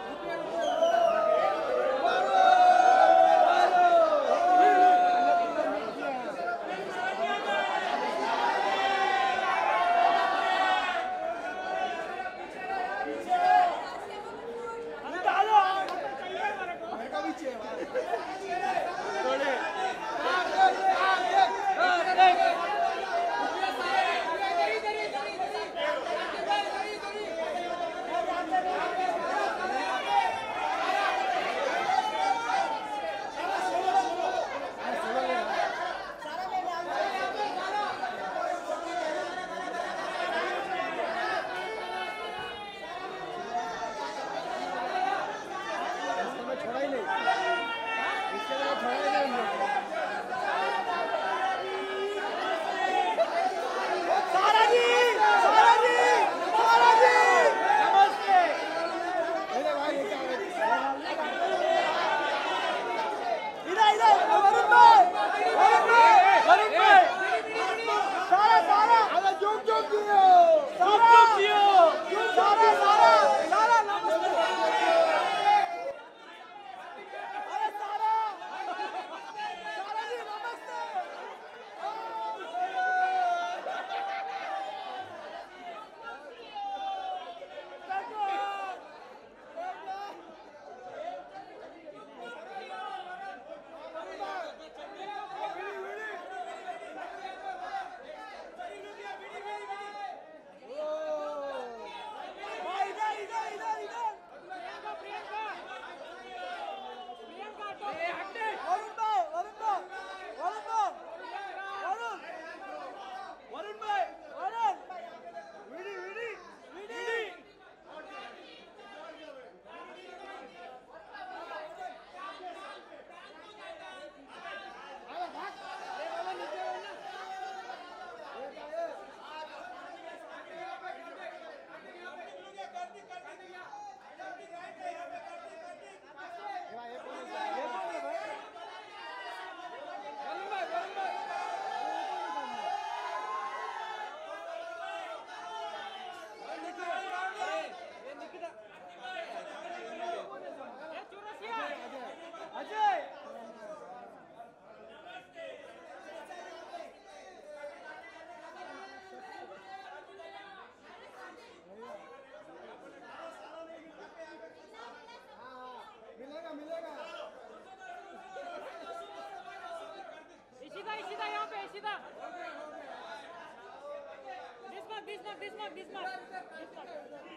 Bismarck, Bismarck, Bismarck, Bismarck.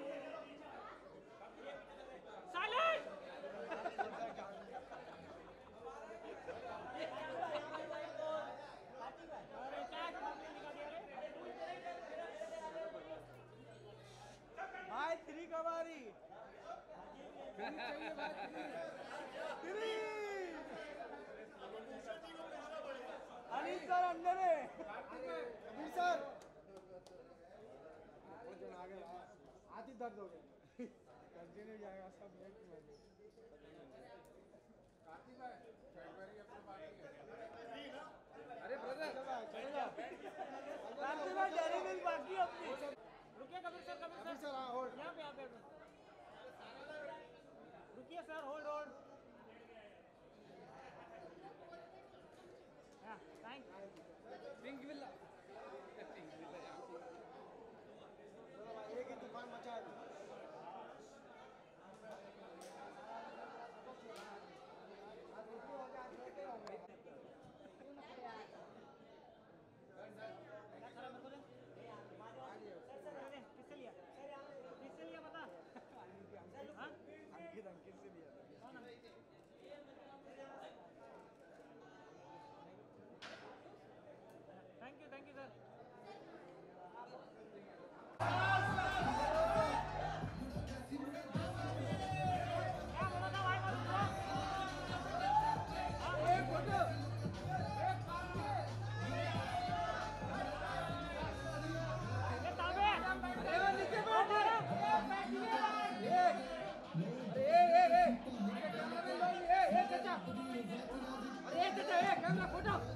Silence! भाई थ्री कबारी थ्री चाहिए भाई थ्री दर्द हो गया कंटिन्यू जाएगा सब नेक्स्ट में कार्तिक भाई कैडबरी अपने बाकी है अरे ब्रदर कार्तिक भाई डेयरी मिल्क बाकी है अपनी रुकिए कबीर सर कबीर सर हाँ होल्ड यहाँ पे यहाँ पे रुकिए sir hold hold thank Pinkvilla एक ही तूफान मचा है किससे लिया किससे लिया बता अंकित अंकित से लिया thank you thank you sir अरे कैमरा फोटो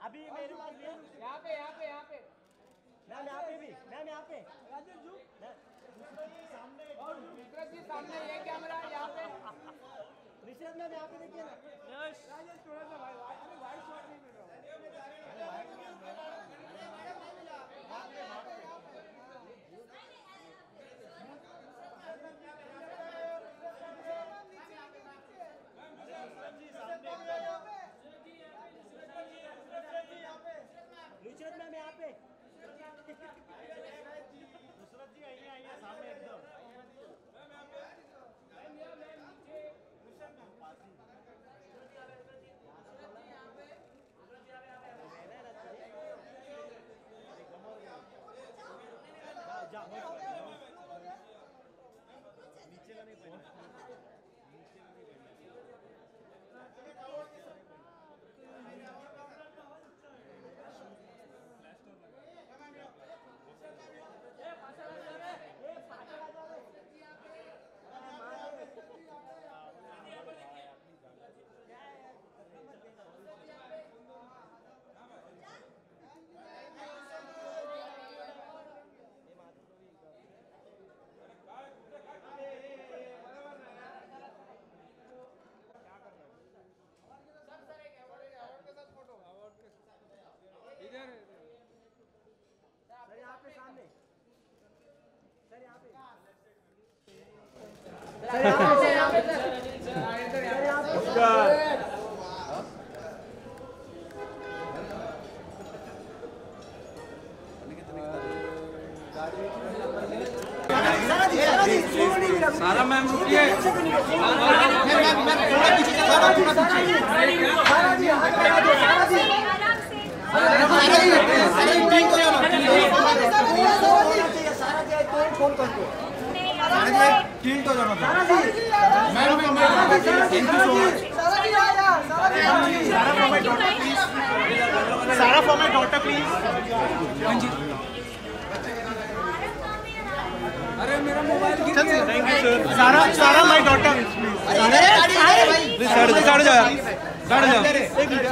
अभी मेरे पास ये यहाँ पे यहाँ पे यहाँ पे मैम यहाँ पे भी मैम यहाँ पे राजेश जी सामने और विक्रत जी सामने ये कैमरा यहाँ पे ऋषभ मैम यहाँ पे देखिए ना राजेश थोड़ा सा भाई अरे वाइट शॉट नहीं मिल रहा ऋषभ मैम यहाँ पे नुसरत जी आइए आइए सामने एकदम नीचे का नहीं पहना सर यहाँ पे सामने सर यहाँ पे सर यहाँ पे सर यहाँ पे सारा मैम रुकिए सारा फॉर माय डॉटर प्लीज अरे मेरा मोबाइल गिर गया thank you sir Sara Sara my daughter please side जा साइड जा साइड जा एक minute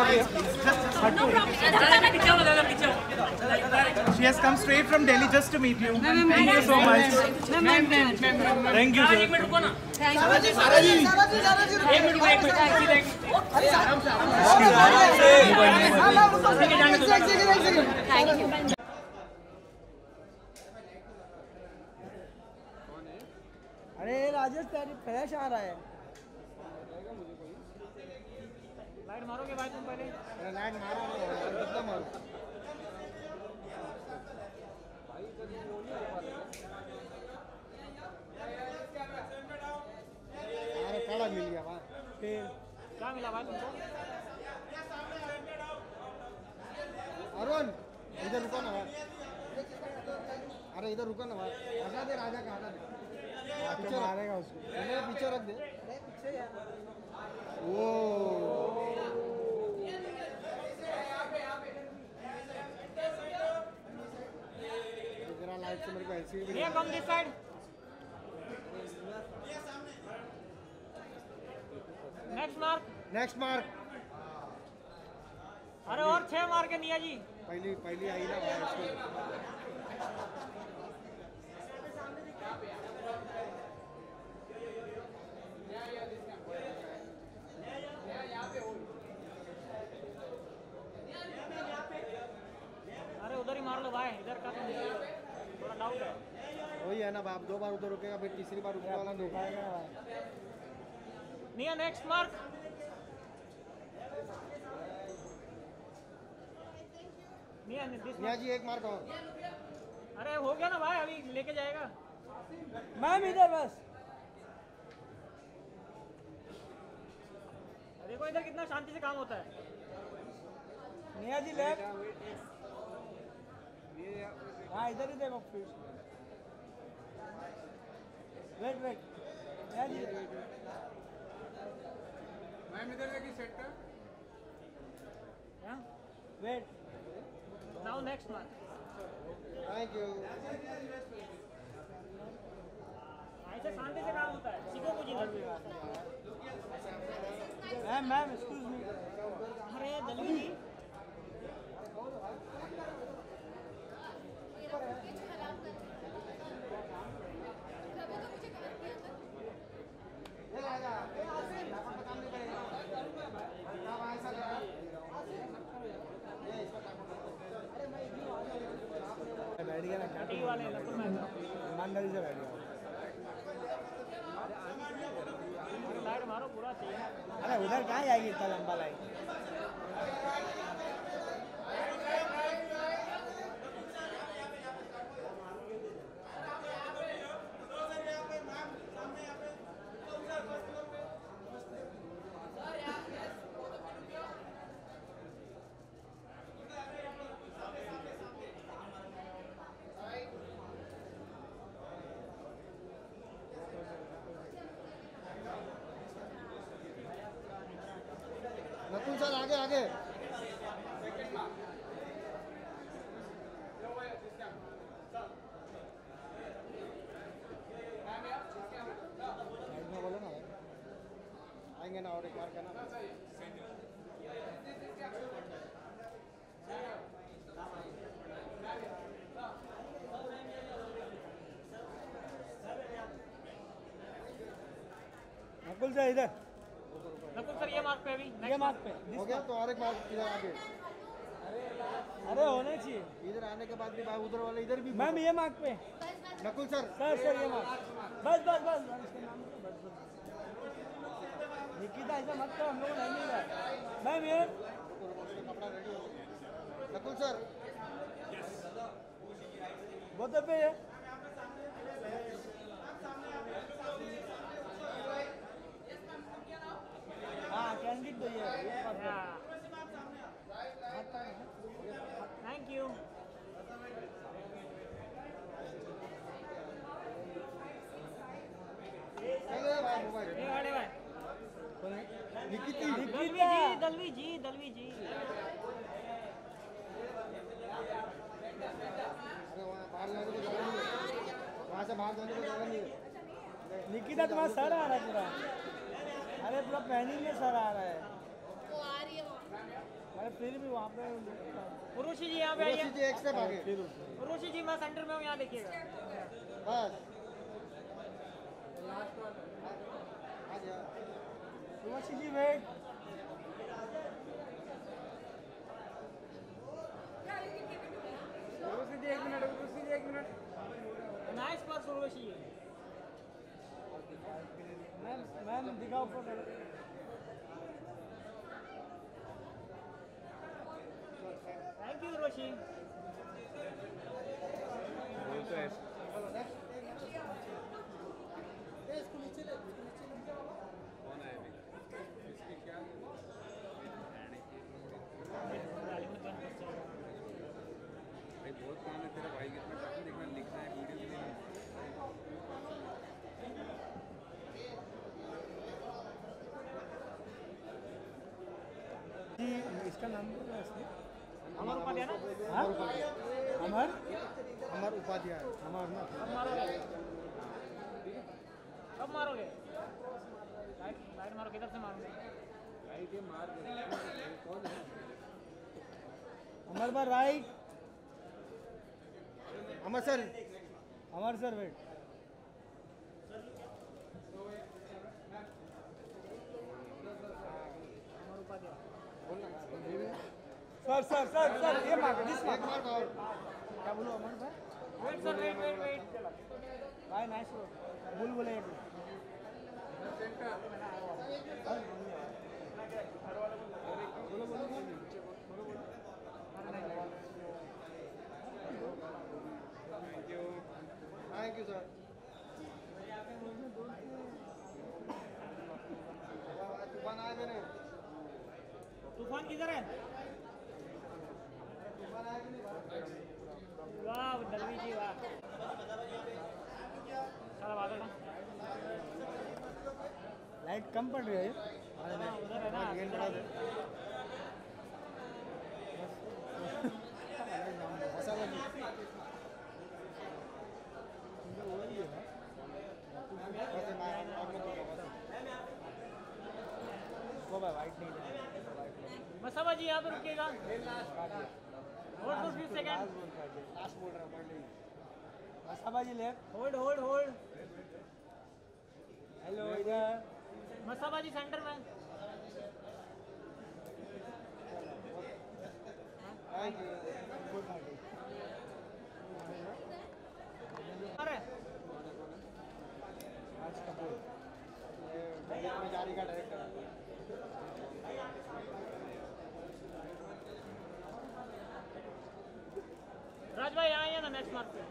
She has come straight from Delhi just to meet you. Thank you so much. Thank you, sir. सारा जी सारा जी सारा जी एक मिनट एक मिनट अरे आराम से थैंक यू अरे राजेश तेरी फ्लैश आ रहा है लाइट मारोगे भाई तुम पहले अरे लाइट मारो कितना मारो अरे काला मिल गया भाई फिर क्या मिला भाई तुमको अरुण इधर रुको ना भाई अरे इधर रुको ना भाई हटा दे राजा का हटा दे पीछे मारेगा उसको मेरे पीछे रख दे पीछे वो जरा लाइट से मेरे को एलसीडी ये come this side next mark next mark अरे और छह मार के निया जी पहली पहली आई ना भाई इसको अरे उधर ही मार लो भाई इधर का तो थोड़ा डाउट है वही है ना बाप दो बार उधर रुकेगा फिर तीसरी बार रुकने वाला दिखाएगा ना भाई निया नेक्स्ट मार्क निया दिस निया जी एक मार्क और अरे हो गया ना भाई अभी लेके जाएगा मैम इधर बस देखो इधर कितना शांति से काम होता है निया जी लेफ्ट हाँ इधर ही देखो फिर वेट वेट निया जी मैम इधर देखिए center wait now next mark thank you ऐसे शांति से काम होता है सीखो कुछ इधर मैम मैम एक्सक्यूज मी अरे दलवी जी बैठ गया ना टी वाले ईमानदारी से बैठ गया। लाइट मारो पूरा चाहिए। अरे उधर कहाँ जाएगी इतना लंबा लाइट? नकुल सर आगे आगे। बोलो ना आएंगे ना और एक बार कहना। नकुल सर इधर। नकुल सर ये मार्क पे अभी ये मार्क पे हो गया तो और एक मार्क इधर आगे। अरे होना चाहिए इधर आने के बाद भी भाई उधर वाले इधर भी। मैम ये मार्क पे नकुल सर। सर सर ये मार्क बस बस बस निकिता ऐसा मत करो, हम लोग नहीं मिल रहा है। मैम ये कपड़ा रेडी हो नकुल सर बहुत पे है। हाँ कैंडिड तो ये थैंक यू। दलवी जी दलवी जी दलवी जी वहाँ से बाहर जाने को जगह नहीं है। निकिता तुम्हारा सर आ रहा है पूरा। अरे पूरा पैनिंग में सर आ रहा है। वो आ रही है अरे फिर भी वहाँ पे उर्वशी जी यहाँ पे आइए। उर्वशी जी एक स्टेप आगे। उर्वशी जी मैं सेंटर में हूँ, यहाँ देखिएगा बस। उर्वशी जी वेट। उर्वशी जी एक मिनट उर्वशी जी एक minute nice pass Urvashi. Ma'am ma'am दिखाओ फोटो। Thank you Urvashi. कौन है अभी? इसकी क्या भाई बहुत काम है तेरा भाई, कितना टाइम देखना लिखना है वीडियो के लिए। इसका नाम क्या है? अमर उपाध्याय ना? हाँ अमर अमर उपाध्याय। अमर ना अब मारोगे अब मारोगे लाइट लाइट मारो। किधर से मारोगे? लाइट ये मार दे। कौन है? अमर बार right. Amar sir Amar sir wait. Amar Upadhyay sir sir sir sir ये मार्क दिस मार्क और क्या बोलो अमर भाई? Wait sir wait wait wait भाई नाइस बुल बोले एक बोलो बोलो thank you thank you sir. तूफान आए मेरे। तूफान किधर है? वाह दलवी जी वाह। सारा बादल ना लाइट कम पड़ रही है। उधर है ना गेंद बढ़ा दे। ऐसा लगी वो भाई वाइट नहीं है। मसाबा जी यहाँ पे रुकिएगा। Hold for few second last बोल रहा हूं पहले Masaba ji left hold hold hold hello इधर मसाबाजी सेंटर में थैंक यू गुड नाइट अरे आज कपूर ये मैं जारी का डायरेक्टर राज भाई यहाँ आइए ना नेक्स्ट मार्क पे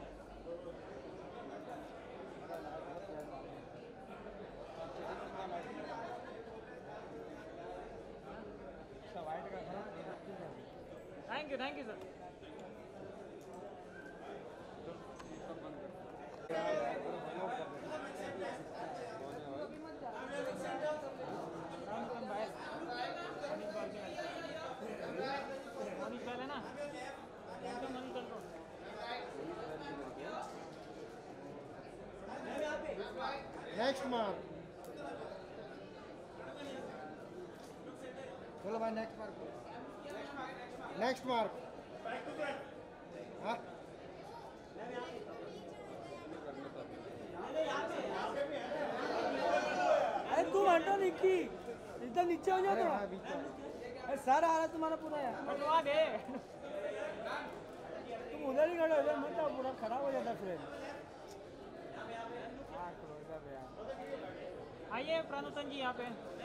thank you thank you sir पहले ना नेक्स्ट मार्क बोलो भाई नेक्स्ट मार्क नेक्स्ट मार्क हाँ अरे तुम हटो निक्की इधर नीचे हो जाओ थोड़ा अरे सर आ रहा तुम्हारा पूरा यार तो आ गए तुम उधर ही खड़े हो जाओ मत आओ पूरा खराब हो जाता फ्रेम आइए प्रणुतन जी यहाँ पे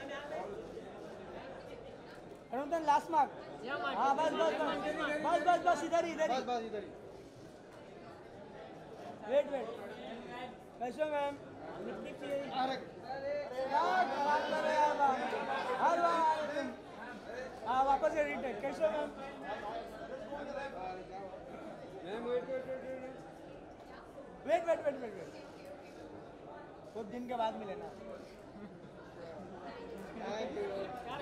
प्रणुतन लास्ट मार्क हाँ बस बस बस बस बस बस इधर ही इधर ही बस बस इधर ही वेट वेट कैसे मैम अरे यार खराब कर रहे हैं आप हर बार तुम हाँ वापस से रिटेक कैसे ma'am ma'am wait wait wait wait wait wait wait wait कुछ दिन के बाद मिले ना थैंक यू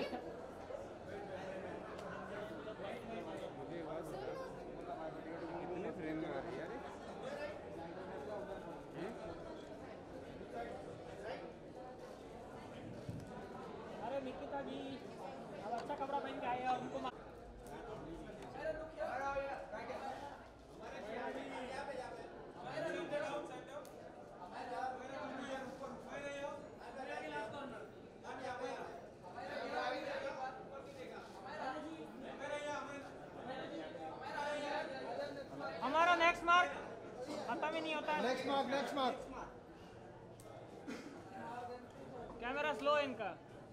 कितने फ्रेम में आ रही है अरे निकिता जी अब अच्छा कपड़ा पहन के आए और उनको हमारा नेक्स्ट मार्क पता भी नहीं होता है next mark next mark camera slow है इनका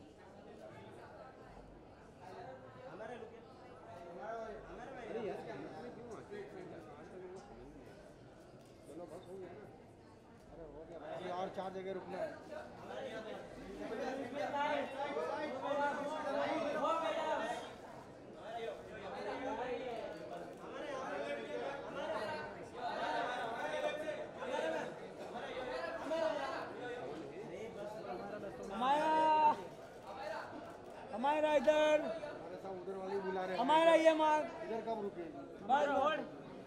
चलो बस हो गया ना अरे हो गया भाई और चार जगह रुकना है हमारा हमारा इधर हमारे साथ उधर वाले बुला रहे हैं हमारा ये मार्क इधर कब रुकेगी बस होल्ड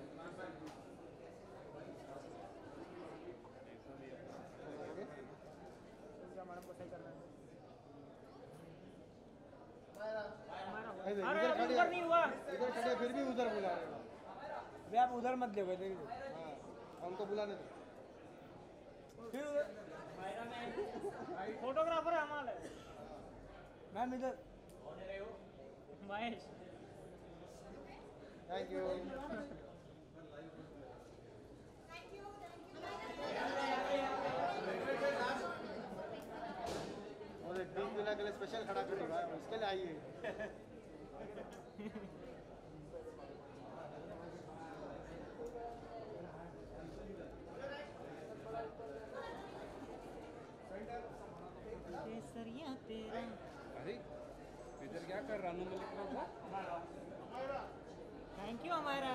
अरे इधर खड़े ऊपर नहीं हुआ इधर खड़े फिर भी उधर बुला रहे हैं वे आप उधर मत देखो इधर हाँ उनको बुलाने दो फिर फोटोग्राफर है हमारा मैम इधर महेश थैंक यू और एक बीस मिला के लिए स्पेशल खड़ा कर रहा है उसके लिए आइए केसरिया तेरा अरे इधर क्या कर रहा हूँ थैंक यू हमारा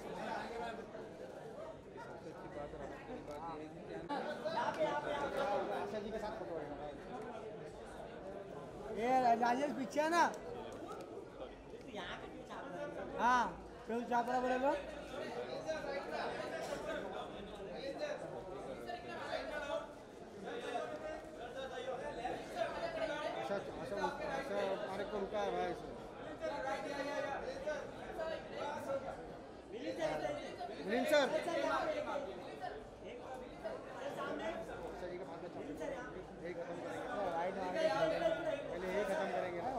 आशा जी के साथ फोटो है ये राजेश पीछे है ना हाँ क्यों चापड़ा बोले लो आशा आशा आशा आरे को रुका है भाई मिलिंद सर एक खत्म करेंगे राइट मारेंगे पहले एक खत्म करेंगे ना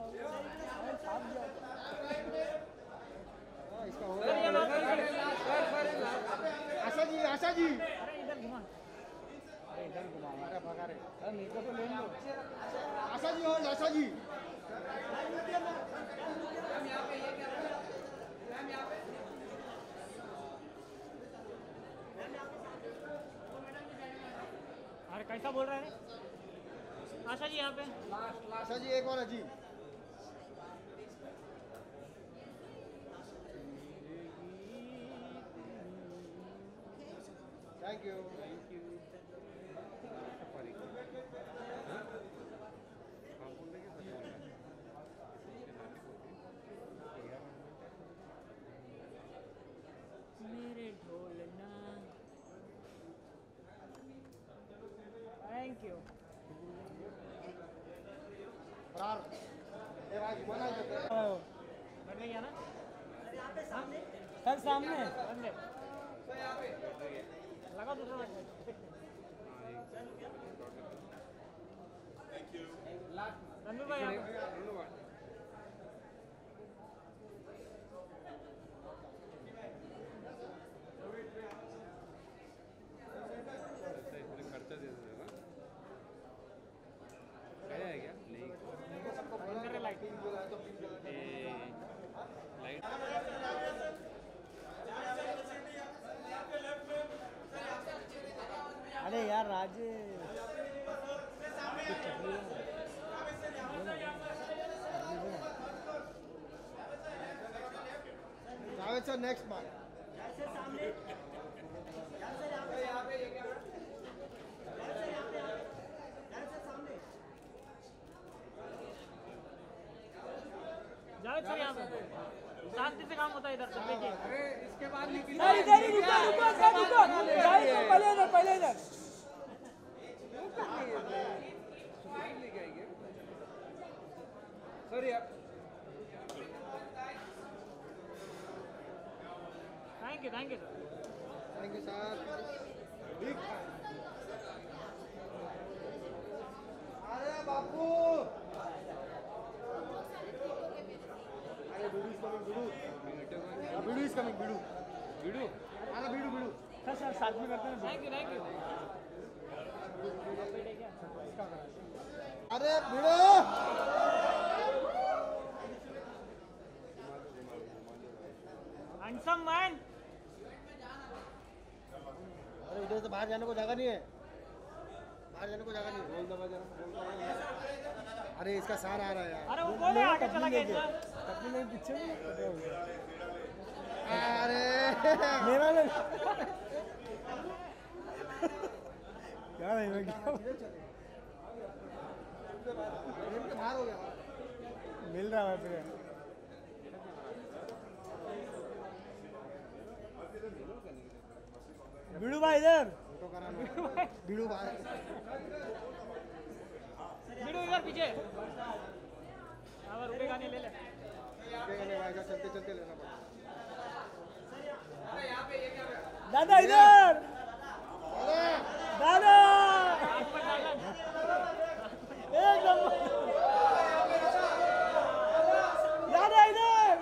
इसका हो गया आशा जी आशा जी अरे इधर घुमा अरे इधर घुमा अरे भगा रे अरे मेरे को तो ले लो आशा जी और आशा जी अरे कैसा बोल रहे हैं आशा जी यहाँ पे आशा जी एक और अजीब थैंक यू थैंक यू मेरे ढोलना थैंक यू फरार ए भाई घुमाना है बैठ गया ना सर सामने लगा दूसरा रणवीर भाई यहाँ पे खर्चा दे देगा गया है क्या नहीं लाइट लाइट अरे यार राजे जावेद सर नेक्स्ट बार जावेद सर यहाँ पे शांति से काम होता है इधर सब देखिए अरे इसके बाद निकल सर इधर ही रुको रुको सर रुको जावेद सर पहले इधर पहले इधर सर यार thank you thank you sir thank you sir अरे बापू अरे बिडू इज कमिंग बिडू बिडू इज कमिंग बिडू बिडू अरे बिडू बिडू सर सर साथ में करते हैं थैंक यू थैंक यू अरे बिडू हैंडसम मैन अरे उधर से बाहर जाने को जगह नहीं है बाहर जाने को जगह नहीं बोल दबा जरा अरे इसका सार आ रहा है यार अरे वो कौन है आगे चला गया इतना कभी नहीं पीछे अरे मेरा ले क्या है मैं क्या बाहर हो गया मिल रहा है फिर बिडू भाई इधर बिडू भाई बिडू इधर पीछे अब रुकेगा नहीं ले ले रुकेगा नहीं भाई चलते चलते लेना पड़ेगा दादा इधर दादा एक नंबर दादा इधर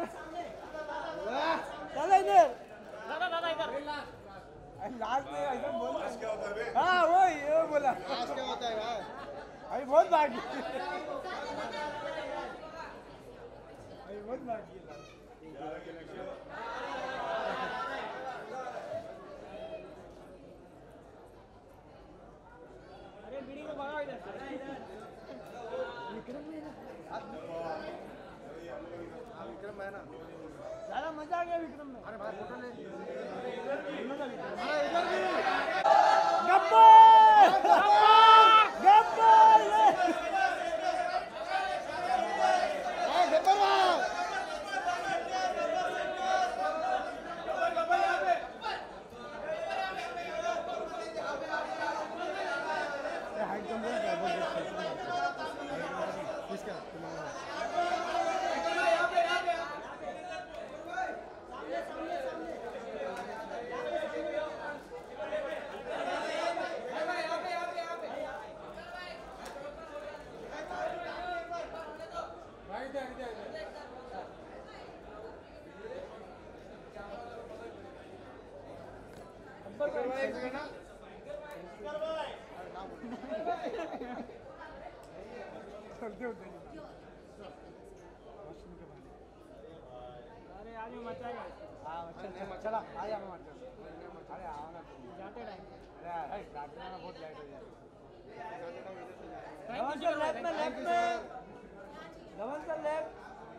दादा इधर दादा दादा इधर लास्ट में ऐसा बोल हाँ वही वो बोला लास्ट क्या होता है भाई अभी बहुत बाकी अभी बहुत बाकी अरे बीड़ी को भगाओ इधर विक्रम विक्रम है ना ज्यादा मजा आ गया विक्रम में अरे भाई फोटो ले अरे इधर भी गब्बर गब्बर हां गब्बर भाई हाइट कम कर किसका अरे आज मैं मचा गया हाँ चल चल चला आ जा मैं मचा अरे आओ ना जाते टाइम अरे डांटने में बहुत लेट हो जाएगा धवन सर लेफ्ट में लेफ्ट में Dhawan sir left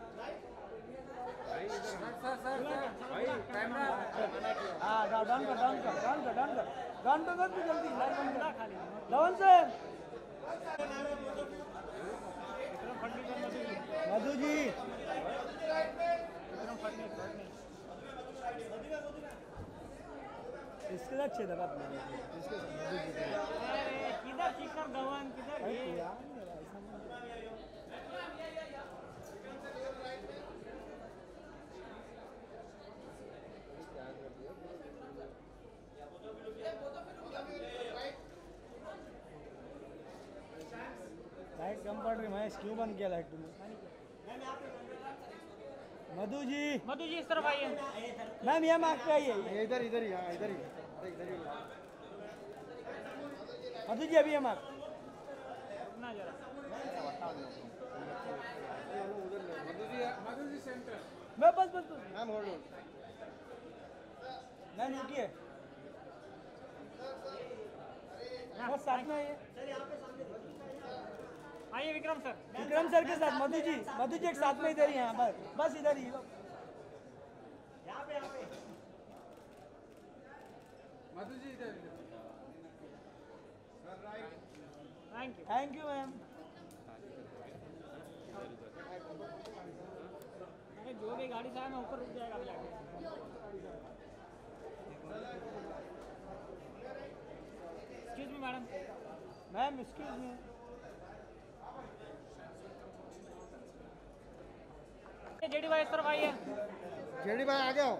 sir sir भाई कैमरा हाँ डाउन कर डाउन कर डाउन कर डाउन कर डाउन कर तू जल्दी लाइट बंद कर धवन सर मधु जी इसके साथ छेद लगा इसके किधर शिखर धवन किधर लाइट कम पड़ रही महेश क्यों बंद किया लाइट तुमने मधु जी मधु जी इस तरफ आइए मैम ये मार्क पे आइए इधर इधर ही हाँ इधर ही इधर ही मधु जी अभी ये मार्क ना जरा मधु जी मधु जी सेंटर मैं बस बस बस मैम होल्ड ऑन मैम रुकिए बस साथ में आइए आइए विक्रम सर विक्रम सर के साथ मधु जी मधु जी एक साथ में इधर ही हैं बस बस इधर ही यहाँ पे यहाँ पे मधु जी इधर thank you thank you ma'am अरे जो भी गाड़ी से आया मैं ऊपर रुक जाएगा अभी आगे excuse me madam ma'am excuse me JD भाई इस तरफ आइए जेडी भाई आ जाओ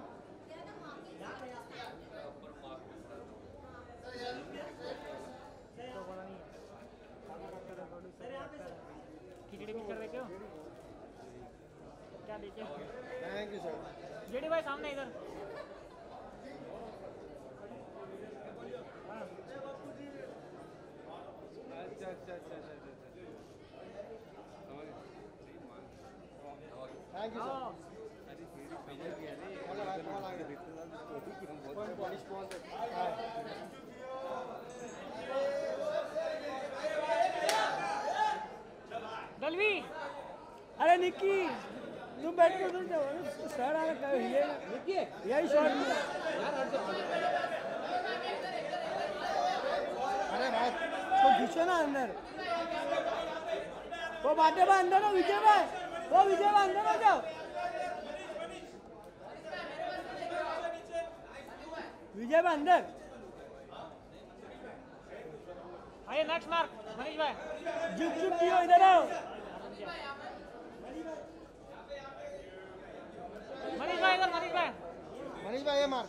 खिचड़ी पिक्चर देखे हो क्या देखे थैंक यू सर जेडी भाई सामने इधर अच्छा अच्छा अच्छा अच्छा थैंक यू सर दलवी अरे निक्की तुम बैठ के उधर जाओ सर आ रहा है ये निक्की यही शॉट अरे भाई तो घुसो ना अंदर वो बाटे भाई अंदर हो विजय भाई वो विजय भाई अंदर हो जाओ विजय भाई अंदर आइए नेक्स्ट मार्क मनीष भाई जुक जुक दियो इधर आओ मनीष भाई इधर मनीष भाई मनीष भाई ये मार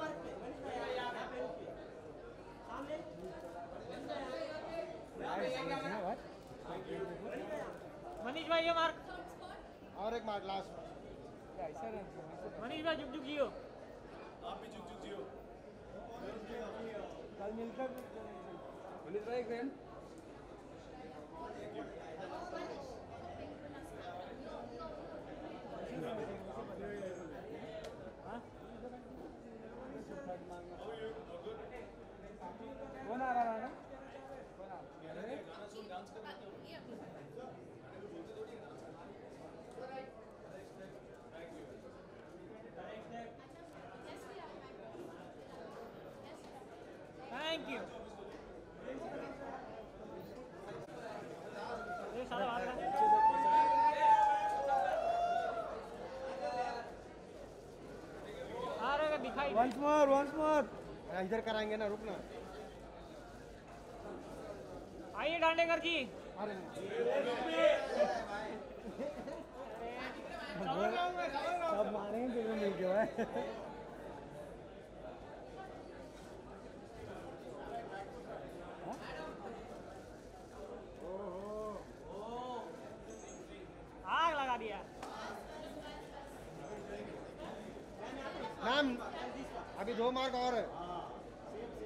मनीष भाई ये मार्क और एक मार्क लास्ट मनीष भाई जुक जुक जियो आप भी जुक जुक जियो कल मिलकर मनीष भाई एक मिनट कौन आ रहा है थैंक यू ये सारा आ रहा है आ रहा है दिखाई वंस मोर वंस मोर इधर कराएंगे ना रुकना आइए डांडेकर जी अरे सब मारेंगे तो मिल गया है आग लगा दिया मैम अभी दो मार्क और है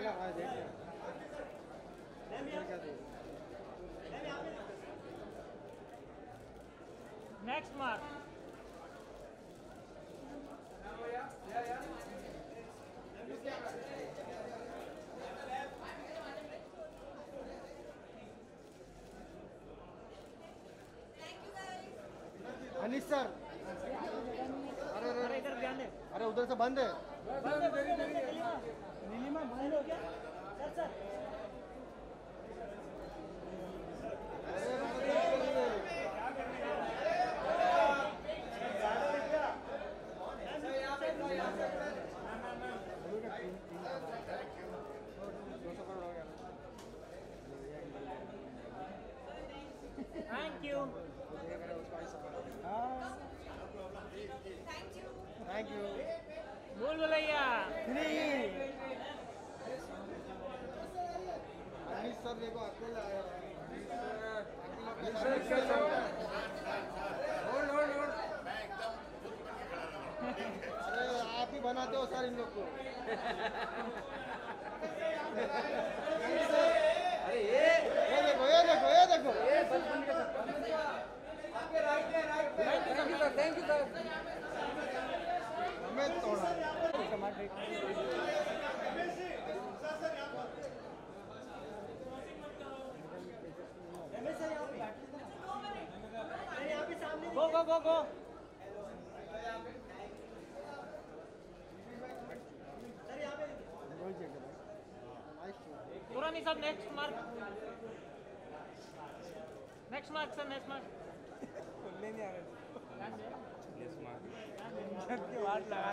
गया भाई देख लिया नेक्स्ट मार्क अनिश सर अरे अरे इधर ध्यान दे अरे उधर से बंद है बंद है नीलिमा बंद हो गया sir sir thank you thank you बोल भैया अनिश सर देखो अकेला आया होल्ड होल्ड होल्ड अरे आप ही बनाते हो सर इन लोग को अरे ये ये देखो ये देखो ये देखो thank you sir thank you sir हमें तोड़ा गो गो गो गो पुरानी सब next mark next mark sir next mark खुलने नहीं आ रहे नेक्स्ट मार्क के वाट लगा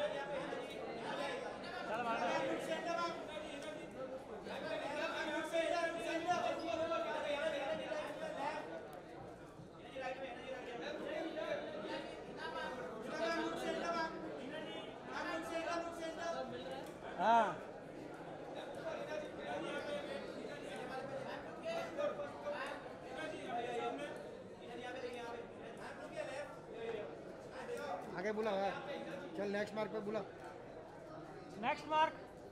चल मार हाँ आगे बुला यार चल नेक्स्ट मार्क पे बुला नेक्स्ट मार्क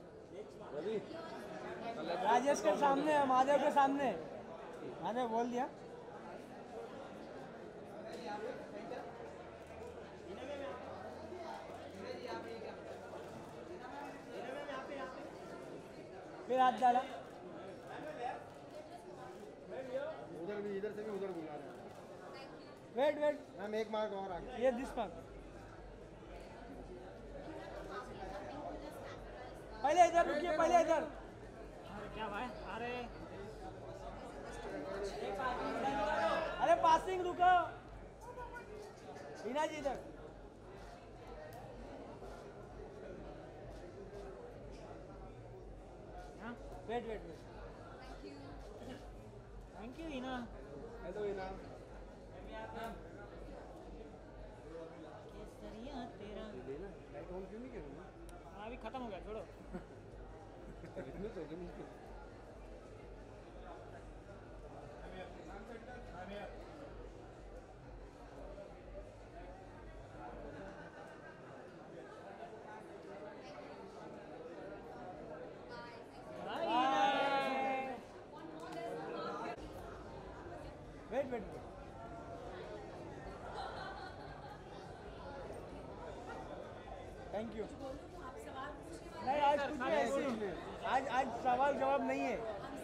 राजेश के सामने है महादेव के सामने महादेव बोल दिया फिर हाथ डाला उधर भी इधर से भी उधर बुला रहे हैं वेट वेट मैम एक मार्क और आगे ये दिस मार्क पहले इधर रुकिए पहले इधर अरे क्या भाई अरे अरे पासिंग रुको हिना जी इधर wait wait wait thank you Hina hello Hina केसरिया तेरा लाइट ऑन क्यों नहीं कर रही अभी खत्म हो गया छोड़ो इतने तो होते मुझको वेट वेट थैंक यू नहीं आज कुछ नहीं ऐसे आज आज सवाल जवाब नहीं है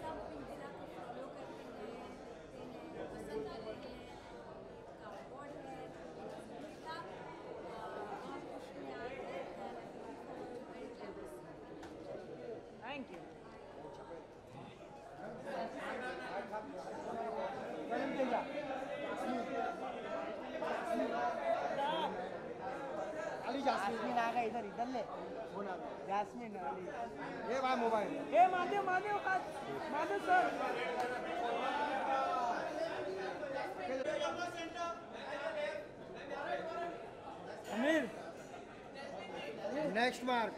थैंक यू अली जास्मीन आ गए इधर इधर ले जास्मीन अली ये भाई मोबाइल ए Mahadev Mahadev Mahadev sir Aamir next mark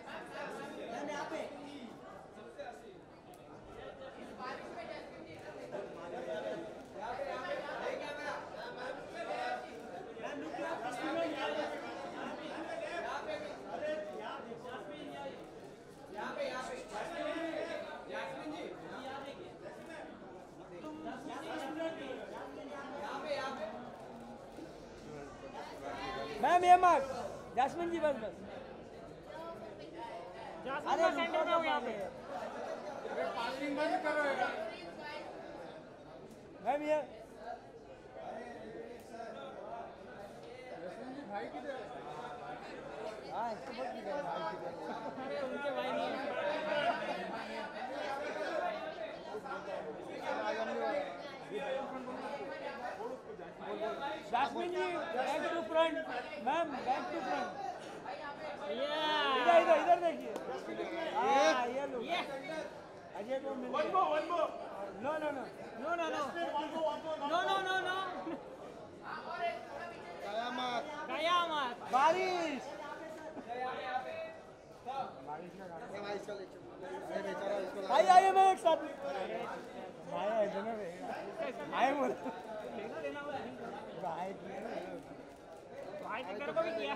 ma'am ये मत जास्मिन जी बस बस अरे सेंटर में हो यहाँ पे पार्किंग बंद करो मैम ये भाई किधर है? हाँ इसको बोल किधर है भाई किधर अरे उनके भाई नहीं Jasmine ji back to front ma'am back to front इधर इधर इधर देखिए हाँ ये लो अजय को मिल one more one more no no no no no no no no no no कयामत कयामत बारिश भाई आइए मैं एक साथ भाई आए दोनों आए बोल भाई भाई ने कर को भी किया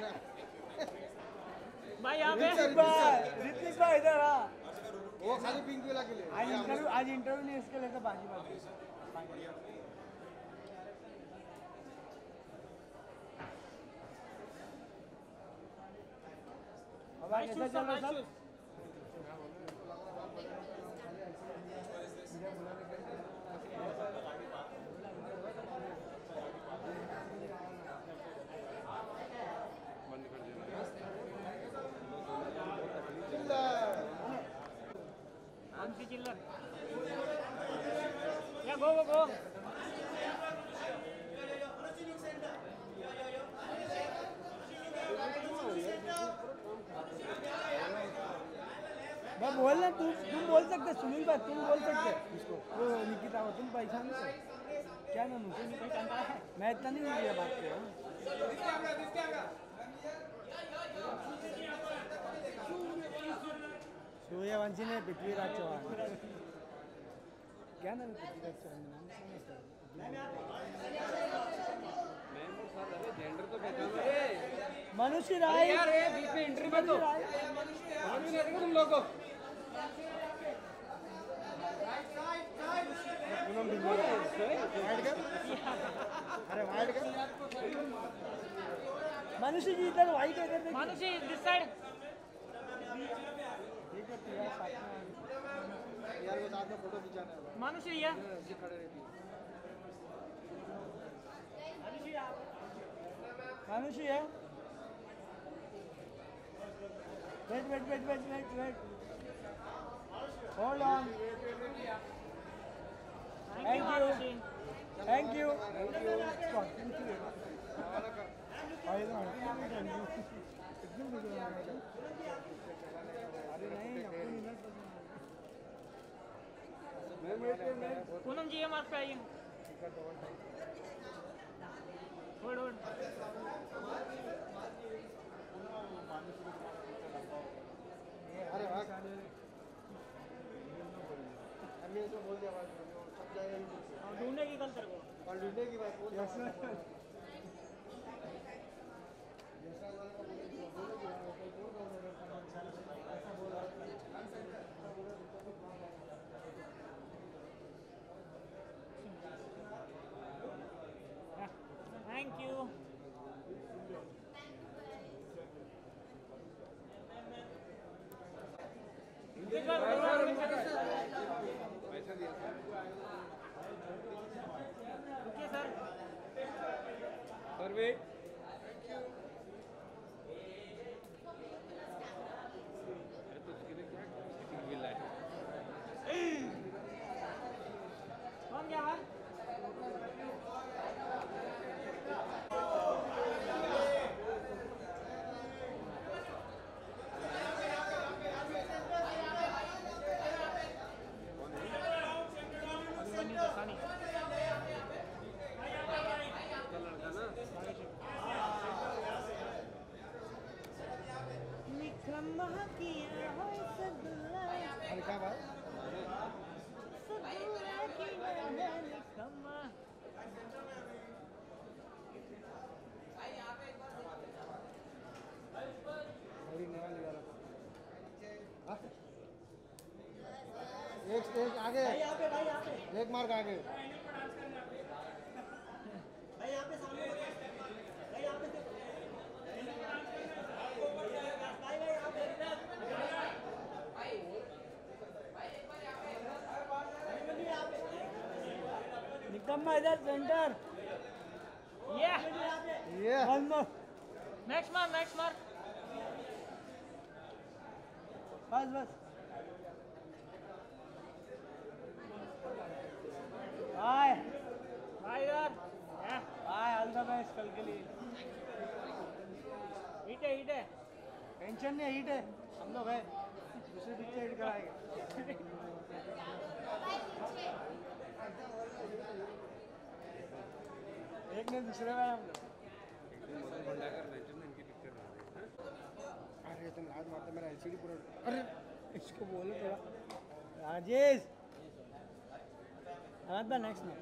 भाई यहाँ पे ऋतिक भाई ऋतिक भाई इधर आ वो खाली पिंक वाला के लिए आज इंटरव्यू आज इंटरव्यू नहीं इसके लिए तो बाकी बात अब कैसा चल रहा सब चिल्लर या गो गो गो मैं बोलना तुम तुम बोल सकते सुनील भाई तुम बोल सकते इसको वो निकिता को तुम पहचान क्या नाम है पहचानता है मैं इतना नहीं लिया बात कर रहा हूँ सूर्यवंशी ने पृथ्वीराज चौहान क्या नाम है पृथ्वीराज चौहान मनुष्य राय यार ये बीच में एंट्री मत दो तुम लोगों अरे वाइड कर मनुष्य जी इधर वाइड इधर देखिए मनुष्य दिस साइड ठीक है प्रिया साथ में यार वो साथ में फोटो खिंचाना है मनुष्य या जी खड़े रहती है मनुष्य है wait wait wait wait wait wait hold on thank you thank you Poonam ji mark पे आइए होल्ड होल्ड अरे वाह अभी तो बोल दिया बात सब जाएगा ढूंढने की कल तेरे को और ढूंढने की बात यस थैंक यू रुकिए सर सर वेट कौन क्या है अरे क्या बात एक एक आगे एक मार्क आगे भाई यहाँ पे सामने भाई यहाँ पे Come इधर centre. Yeah. Yeah. One more. Next mark, next mark. बस बस। Bye. Bye यार। Yeah. Bye. All the best कल के लिए। Hit है, hit है। टेंशन नहीं, हिट है। हम लोग हैं। दूसरे पिक्चर हिट कराएंगे। एक ने दूसरे में हम लोग। अरे तुम लाज मारते मेरा एलसीडी पूरा। अरे इसको बोलो थोड़ा। राजेश। आधा नेक्स्ट में।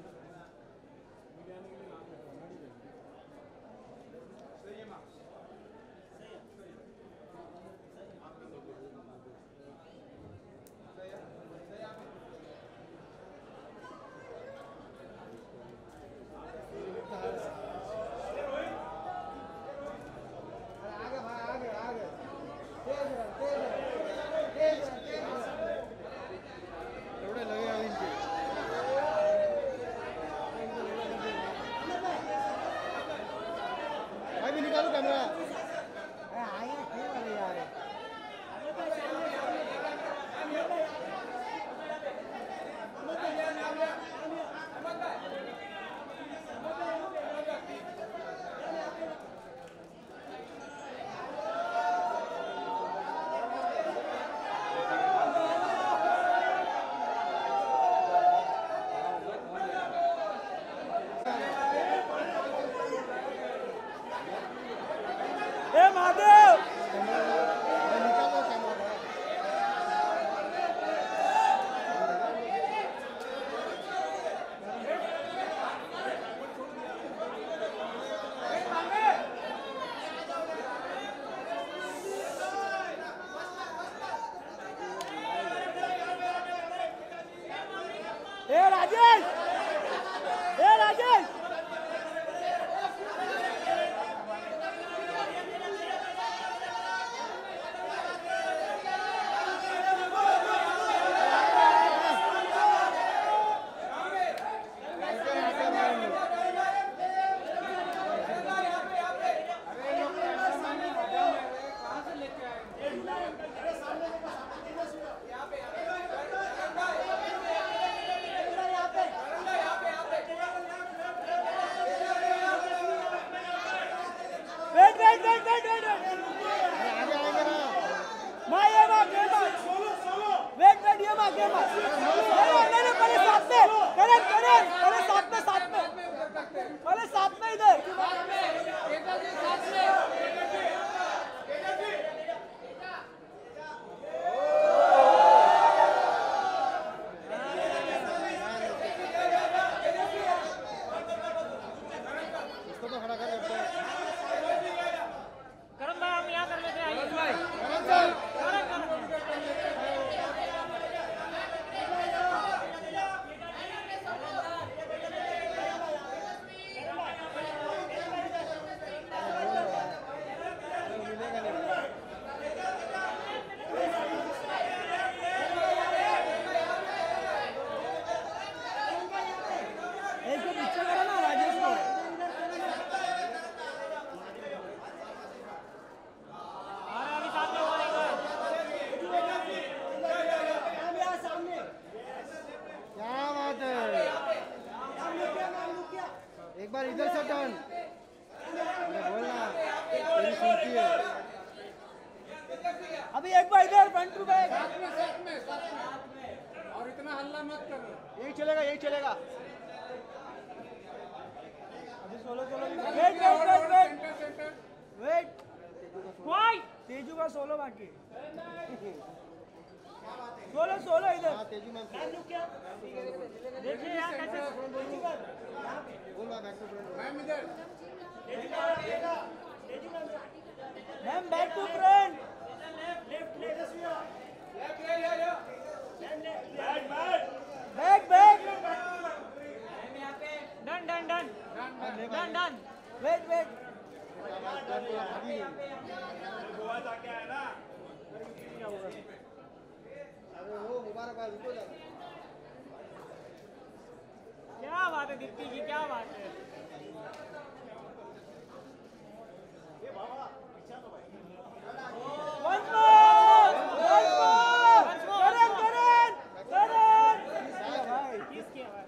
क्या बात बात है दीप्ति की, क्या बात है। Once more! Once more! Karan, Karan! Karan! Kiss किया भाई।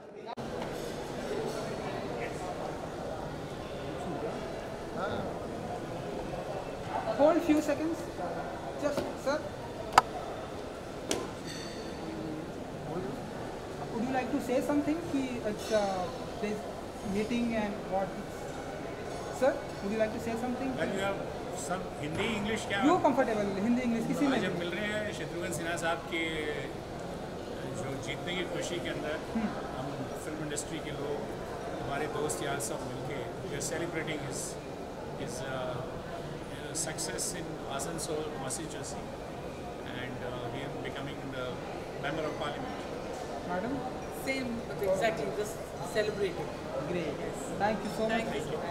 Hold few seconds. Just, sir. Would you like to say something? Ki it's uh, this meeting and what? Sir, would you like to say something? Well, you have सब Hindi English क्या You comfortable Hindi English किसी में? आज हम मिल रहे हैं शत्रुघ्न सिन्हा साहब के जो जीतने की खुशी के अंदर हम फिल्म इंडस्ट्री के लोग हमारे दोस्त यार सब मिलके we are celebrating his his success in Asansol constituency and we are becoming the member of parliament. Madam? Same, exactly, just celebrating. Great. Yes. Thank you so much. Thank you.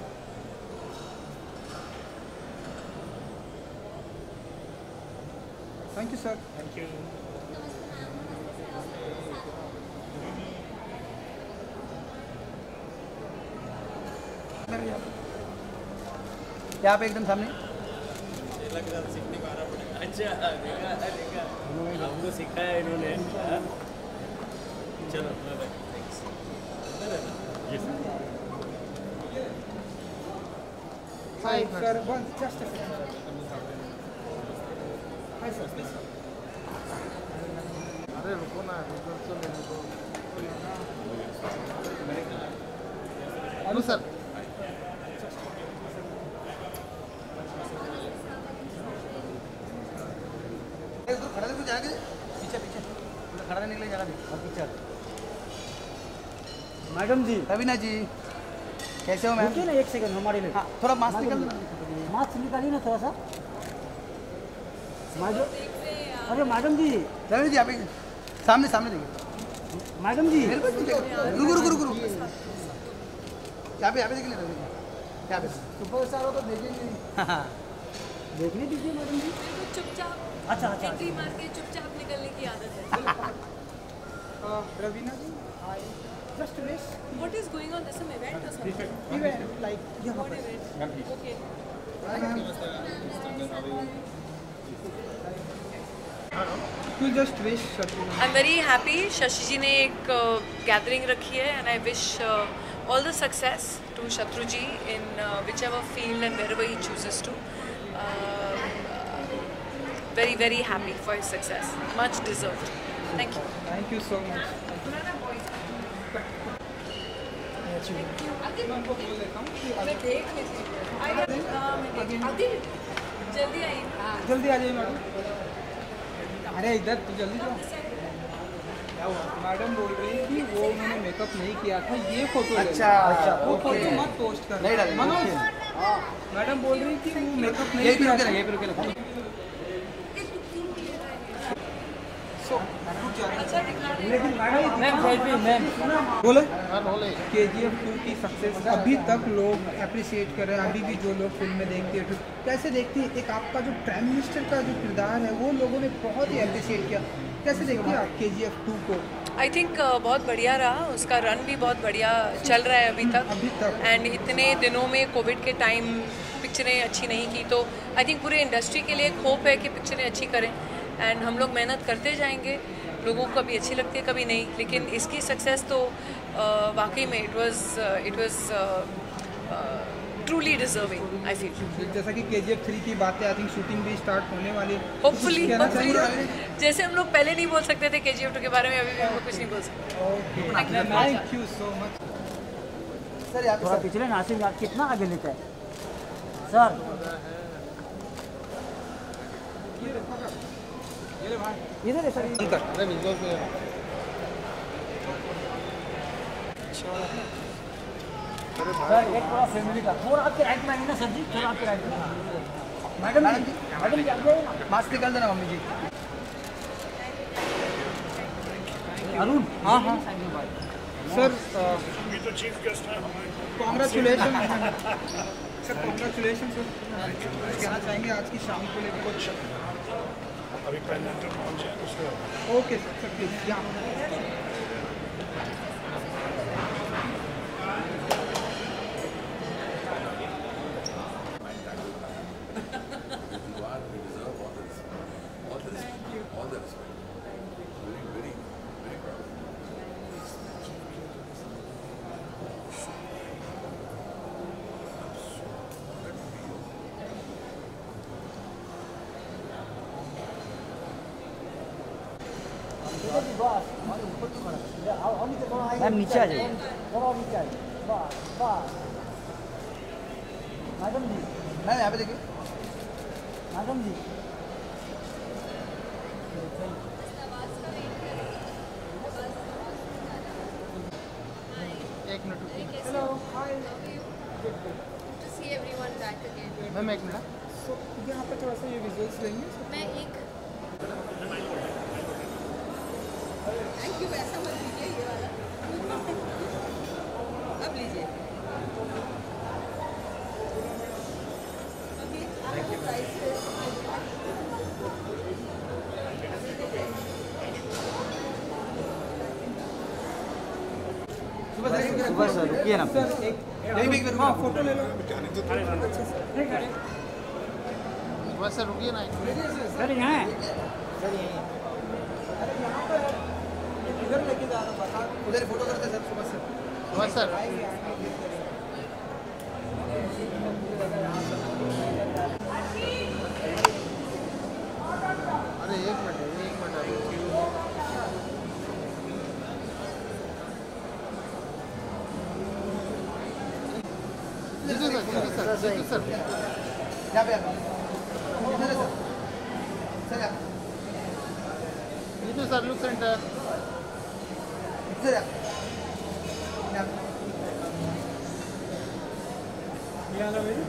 Thank you, sir. Thank you. यहाँ पे एकदम सामने. सीखने को आना पड़ेगा. अच्छा, देखा देखा. इन्होंने हमको सिखाया इन्होंने. चलो, bye. Thanks. Yes. Hi, sir. One, just a second. Hi, sir. Please. अरे रुको ना, रुको तो ले लो. Hello sir. खड़ा देखो जाके पीछे पीछे खड़ा रहने के लिए जगह दे और पीछे. मैडम जी, रवीना जी, कैसे हो मैम? रुकिए ना एक सेकंड हमारे लिए. हाँ, थोड़ा मास्क निकाल. मास्क निकालिए ना थोड़ा सा. मैडम, अरे मैडम जी, रवीना जी आप सामने सामने देखिए. मैडम जी, रुको रुको रुको रुको. यहाँ पे यहाँ पे देखिए रवीना. यहाँ पे सुपरस्टार हो तो देखेंगे. देखने दीजिए मैडम जी. चुपचाप. अच्छा अच्छा. एंट्री मार के चुपचाप निकलने की आदत है. रवीना जी, हाय. Just to miss. What is going on? This is an event or something? Event like yeah. What event? Okay. You just wish. I'm very happy. Shashi ji ने एक gathering रखी है and I wish uh, all the success to Shatru ji in uh, whichever field and wherever he chooses to. Uh, very very happy for his success. Much deserved. Thank you. Thank you so much. मैं देख लेती हूँ. जल्दी आइए. जल्दी आ जाइए madam. अरे इधर तू जल्दी जाओ. मैडम बोल रही थी वो उन्होंने मेकअप नहीं किया था. ये फोटो अच्छा अच्छा वो फोटो मत पोस्ट कर. नहीं डालेंगे. मनोज, मैडम बोल रही थी वो मेकअप नहीं किया था. यहीं पे रुके रुके. लेकिन मैम मैम बोले के जी एफ टू की सक्सेस अभी तक लोग अप्रिशिएट कर रहे हैं. अभी भी जो लोग फिल्म में देखते हैं कैसे देखती है. एक आपका जो प्राइम मिनिस्टर का जो किरदार है वो लोगों ने बहुत ही अप्रिशिएट किया. कैसे देखती है आप के जी एफ टू को? आई थिंक uh, बहुत बढ़िया रहा. उसका रन भी बहुत बढ़िया चल रहा है अभी तक. अभी तक एंड इतने दिनों में कोविड के टाइम पिक्चरें अच्छी नहीं की तो आई थिंक पूरे इंडस्ट्री के लिए एक होप है कि पिक्चरें अच्छी करें. एंड हम लोग मेहनत करते जाएंगे. लोगों को कभी अच्छी लगती है कभी नहीं. लेकिन इसकी सक्सेस तो uh, वाकई में it was it was truly deserving I feel. जैसा कि के जी एफ थ्री की बातें आई थिंक शूटिंग भी स्टार्ट होने वाली. होपफुली जैसे हम लोग पहले नहीं बोल सकते थे के जी एफ टू के बारे में, अभी भी हम लोग कुछ नहीं बोल सकते. Thank you so much sir. थोड़ा पिछले नासिर याद कितना आगे लेता है सर. इधर है सर. अरे बिल्कुल से सर एक थोड़ा फैमिली का थोड़ा आपके राइट में आएंगे ना सर जी. थोड़ा आपके राइट में. Madam madam ji madam ji आप जाइए ना. मास्क निकाल देना मम्मी जी. अरुण. हाँ हाँ sir. We the chief guest हैं. Congratulation sir. Congratulation sir. कहना चाहेंगे आज की शाम को लेकर कुछ? अभी पेंडेंट पहुंचे उसको. Okay sir please. यहाँ मैम नीचे आ जाइए, थोड़ा और नीचे आ जाइए, बस बस। मैडम जी, मैम यहाँ पे देखिए, मैडम जी। एक minute. Hello, hi. Good to see everyone back again. Ma'am एक मिनट। सो यहाँ पे थोड़ा सा ये विजुअल्स लेंगे। मैं एक थैंक यू, ऐसा मत लीजिए ये वाला। अब लीजिए। अभी आपको प्राइस सुबह सर रुकिए ना सर एक एक हाँ फोटो ले लो। सुबह सर रुकिए ना। सर यहाँ है सर यहीं इधर लेके जा रहा था, उधर फोटो करते सर सुबह सर। सुबह सर अरे एक मिनट एक minute Jeetu sir Jeetu sir Jeetu sir यहाँ पे इधर है सर सर यहाँ जीतू सर लुक सेंटर इधर यहाँ ये आना मेरी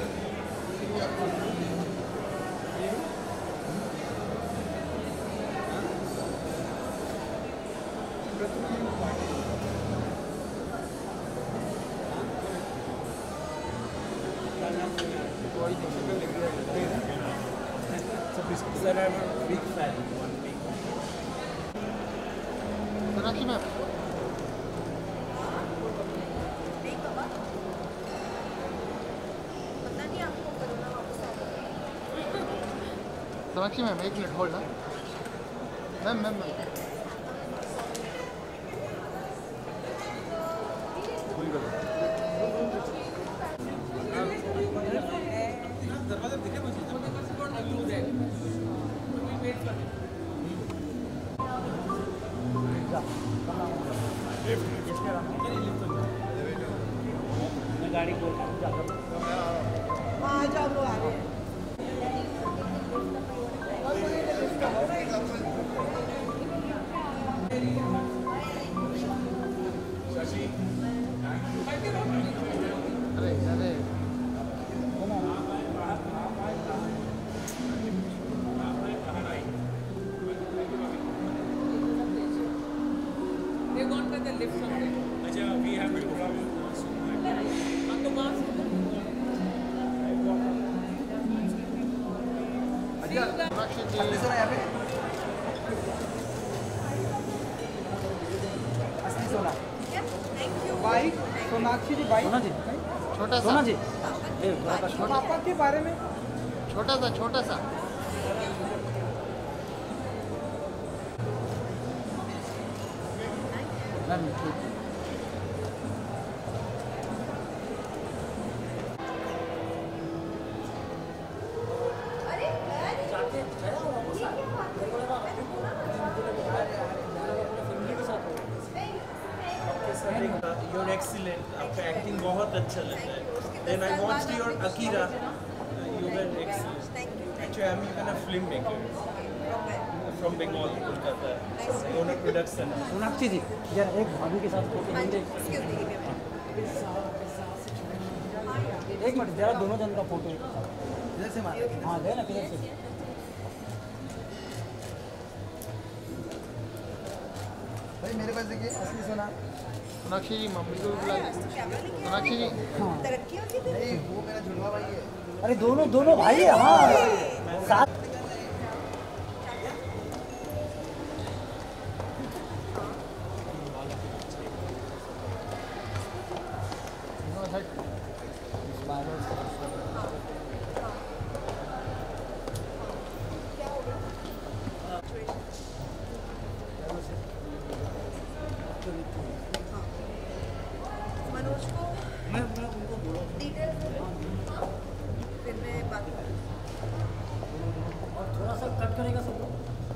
Sir, I'm a big fan. One big fan. Sonakshi ma'am Sonakshi ma'am एक मिनट होल्ड ना मैम मैम मैम गाड़ी को आ जाओ वो आ गए। अरे अरे They're gone by the lift somewhere. अच्छा, we have to go. तो वहाँ से सोनाक्षी जी यहाँ पे असली सोना भाई सोनाक्षी जी भाई सोना जी छोटा सा सोना जी पापा के बारे में छोटा सा छोटा सा मैम ठीक You're excellent. आपका एक्टिंग बहुत अच्छा लगा है. Then I watched your Akira. You were excellent. Actually, I'm even a filmmaker from Bengal, Kolkata. Owner production. Sonakshi जी यार एक भाभी के साथ फोटो लेंगे एक मिनट जरा दोनों जन का फोटो इधर से मार हाँ दे ना किधर से भाई मेरे पास देखिए असली सोना सोनाक्षी जी मम्मी को भी बुला सोनाक्षी जी नहीं वो मेरा जुड़वा भाई है अरे दोनों दोनों भाई है हाँ साथ मनोज को मैं मैं उनको बोला डिटेल्स फिर मैं बात और थोड़ा सा कट करेगा सब लोग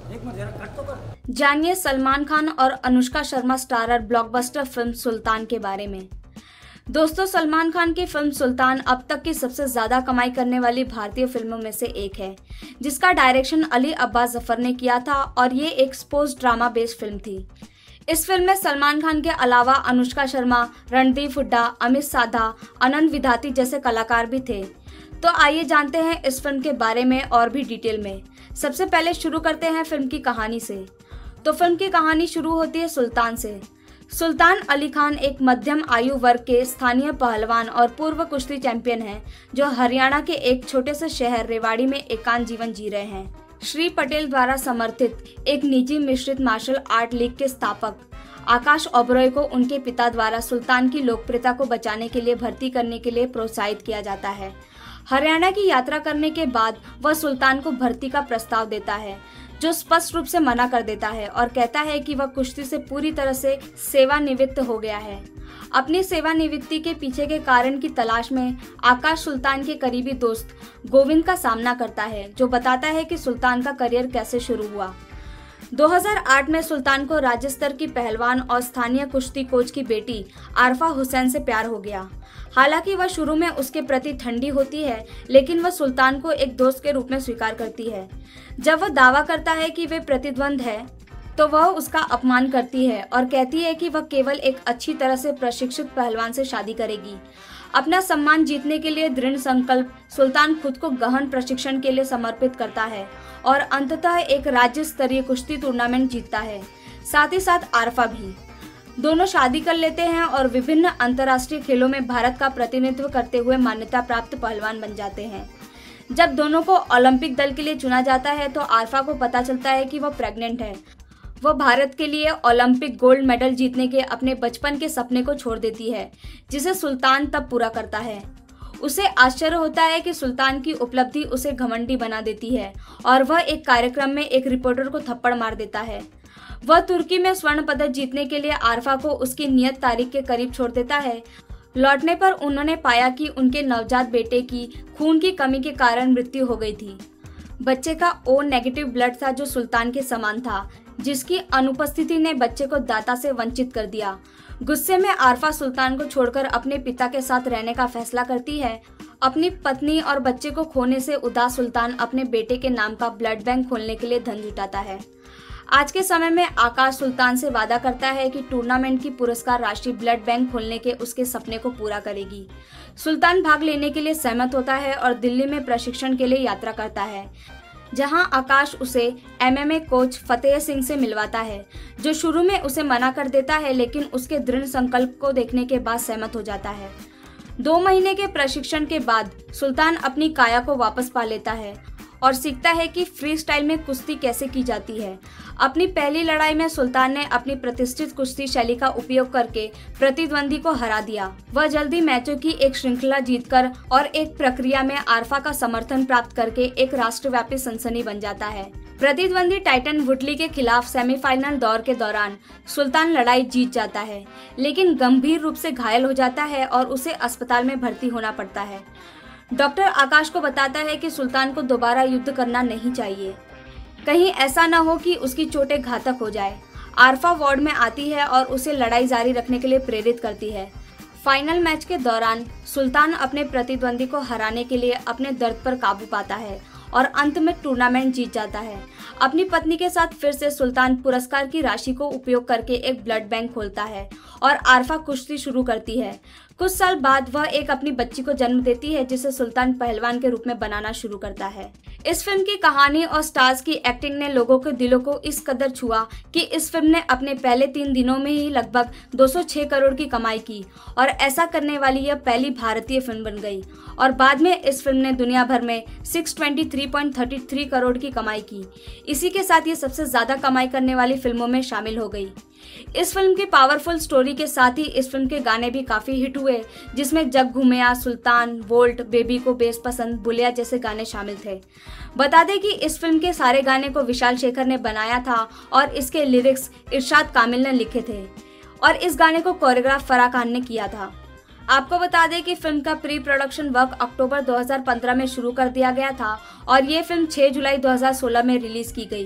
जानिए सलमान खान और Anushka Sharma starrer blockbuster film Sultan के बारे में। दोस्तों, सलमान खान की फिल्म सुल्तान अब तक की सबसे ज्यादा कमाई करने वाली भारतीय फिल्मों में से एक है, जिसका डायरेक्शन अली अब्बास जफर ने किया था और ये एक स्पोर्ट्स ड्रामा बेस्ड फिल्म थी। इस फिल्म में सलमान खान के अलावा अनुष्का शर्मा, रणदीप हुड्डा, अमित साधा, अनंत विधाती जैसे कलाकार भी थे। तो आइए जानते हैं इस फिल्म के बारे में और भी डिटेल में। सबसे पहले शुरू करते हैं फिल्म की कहानी से। तो फिल्म की कहानी शुरू होती है सुल्तान से। सुल्तान अली खान एक मध्यम आयु वर्ग के स्थानीय पहलवान और पूर्व कुश्ती चैंपियन हैं, जो हरियाणा के एक छोटे से शहर रेवाड़ी में एकांत जीवन जी रहे हैं। श्री पटेल द्वारा समर्थित एक निजी मिश्रित मार्शल आर्ट लीग के स्थापक आकाश ओबरॉय को उनके पिता द्वारा सुल्तान की लोकप्रियता को बचाने के लिए भर्ती करने के लिए प्रोत्साहित किया जाता है। हरियाणा की यात्रा करने के बाद वह सुल्तान को भर्ती का प्रस्ताव देता है, जो स्पष्ट रूप से मना कर देता है और कहता है कि वह कुश्ती से पूरी तरह से सेवानिवृत्त हो गया है। अपनी सेवानिवृत्ति के पीछे के कारण की तलाश में आकाश सुल्तान के करीबी दोस्त गोविंद का सामना करता है, जो बताता है कि सुल्तान का करियर कैसे शुरू हुआ। दो हज़ार आठ में सुल्तान को राज्य स्तर की पहलवान और स्थानीय कुश्ती कोच की बेटी आरफा हुसैन से प्यार हो गया। हालांकि वह शुरू में उसके प्रति ठंडी होती है, लेकिन वह सुल्तान को एक दोस्त के रूप में स्वीकार करती है। जब वह दावा करता है कि वे प्रतिद्वंद है, तो वह उसका अपमान करती है और कहती है कि वह केवल एक अच्छी तरह से प्रशिक्षित पहलवान से शादी करेगी। अपना सम्मान जीतने के लिए दृढ़ संकल्प सुल्तान खुद को गहन प्रशिक्षण के लिए समर्पित करता है और अंततः एक राज्य स्तरीय कुश्ती टूर्नामेंट जीतता है। साथ ही साथ आरफा भी। दोनों शादी कर लेते हैं और विभिन्न अंतर्राष्ट्रीय खेलों में भारत का प्रतिनिधित्व करते हुए मान्यता प्राप्त पहलवान बन जाते हैं। जब दोनों को ओलंपिक दल के लिए चुना जाता है, तो आरफा को पता चलता है कि वह प्रेग्नेंट है। वह भारत के लिए ओलंपिक गोल्ड मेडल जीतने के अपने बचपन के सपने को छोड़ देती है, जिसे सुल्तान तब पूरा करता है। उसे आश्चर्य होता है कि सुल्तान की उपलब्धि उसे घमंडी बना देती है और वह एक कार्यक्रम में एक रिपोर्टर को थप्पड़ मार देता है। वह तुर्की में स्वर्ण पदक जीतने के लिए आरफा को उसकी नियत तारीख के करीब छोड़ देता है। लौटने पर उन्होंने पाया कि उनके नवजात बेटे की खून की कमी के कारण मृत्यु हो गई थी। बच्चे का ओ नेगेटिव ब्लड था, जो सुल्तान के समान था, जिसकी अनुपस्थिति ने बच्चे को दाता से वंचित कर दिया। गुस्से में आरफा सुल्तान को छोड़कर अपने पिता के साथ रहने का फैसला करती है। अपनी पत्नी और बच्चे को खोने से उदास सुल्तान अपने बेटे के नाम का ब्लड बैंक खोलने के लिए धन जुटाता है। आज के समय में आकाश सुल्तान से वादा करता है कि टूर्नामेंट की पुरस्कार राशि ब्लड बैंक खोलने के उसके सपने को पूरा करेगी। सुल्तान भाग लेने के लिए सहमत होता है और दिल्ली में प्रशिक्षण के लिए यात्रा करता है, जहां आकाश उसे एमएमए कोच फतेह सिंह से मिलवाता है, जो शुरू में उसे मना कर देता है, लेकिन उसके दृढ़ संकल्प को देखने के बाद सहमत हो जाता है। दो महीने के प्रशिक्षण के बाद सुल्तान अपनी काया को वापस पा लेता है और सीखता है कि फ्री स्टाइल में कुश्ती कैसे की जाती है। अपनी पहली लड़ाई में सुल्तान ने अपनी प्रतिष्ठित कुश्ती शैली का उपयोग करके प्रतिद्वंदी को हरा दिया। वह जल्दी मैचों की एक श्रृंखला जीतकर और एक प्रक्रिया में आरफा का समर्थन प्राप्त करके एक राष्ट्रव्यापी सनसनी बन जाता है। प्रतिद्वंदी टाइटन वुडली के खिलाफ सेमीफाइनल दौर के दौरान सुल्तान लड़ाई जीत जाता है, लेकिन गंभीर रूप से घायल हो जाता है और उसे अस्पताल में भर्ती होना पड़ता है। डॉक्टर आकाश को बताता है कि सुल्तान को दोबारा युद्ध करना नहीं चाहिए, कहीं ऐसा न हो कि उसकी चोटें घातक हो जाए। आरफा वार्ड में आती है और उसे लड़ाई जारी रखने के लिए प्रेरित करती है। फाइनल मैच के दौरान सुल्तान अपने प्रतिद्वंदी को हराने के लिए अपने दर्द पर काबू पाता है और अंत में टूर्नामेंट जीत जाता है। अपनी पत्नी के साथ फिर से सुल्तान पुरस्कार की राशि को उपयोग करके एक ब्लड बैंक खोलता है और आरफा कुश्ती शुरू करती है। कुछ साल बाद वह एक अपनी बच्ची को जन्म देती है, जिसे सुल्तान पहलवान के रूप में बनाना शुरू करता है। इस फिल्म की कहानी और स्टार्स की एक्टिंग ने लोगों के दिलों को इस कदर छुआ कि इस फिल्म ने अपने पहले तीन दिनों में ही लगभग दो सौ छह करोड़ की कमाई की और ऐसा करने वाली यह पहली भारतीय फिल्म बन गई। और बाद में इस फिल्म ने दुनिया भर में छह सौ तेईस पॉइंट तीन तीन करोड़ की कमाई की। इसी के साथ ये सबसे ज्यादा कमाई करने वाली फिल्मों में शामिल हो गई। इस फिल्म की पावरफुल स्टोरी के साथ ही इस फिल्म के गाने भी काफी हिट हुए, जिसमें जग घूमिया, सुल्तान, वोल्ट, बेबी को बेस पसंद, बुलिया जैसे गाने शामिल थे। बता दें कि इस फिल्म के सारे गाने को विशाल शेखर ने बनाया था और इसके लिरिक्स इरशाद कामिल ने लिखे थे और इस गाने को कोरियोग्राफ फराह खान ने किया था। आपको बता दें कि फिल्म का प्री प्रोडक्शन वर्क अक्टूबर दो हज़ार पंद्रह में शुरू कर दिया गया था और ये फिल्म छह जुलाई दो हज़ार सोलह में रिलीज की गई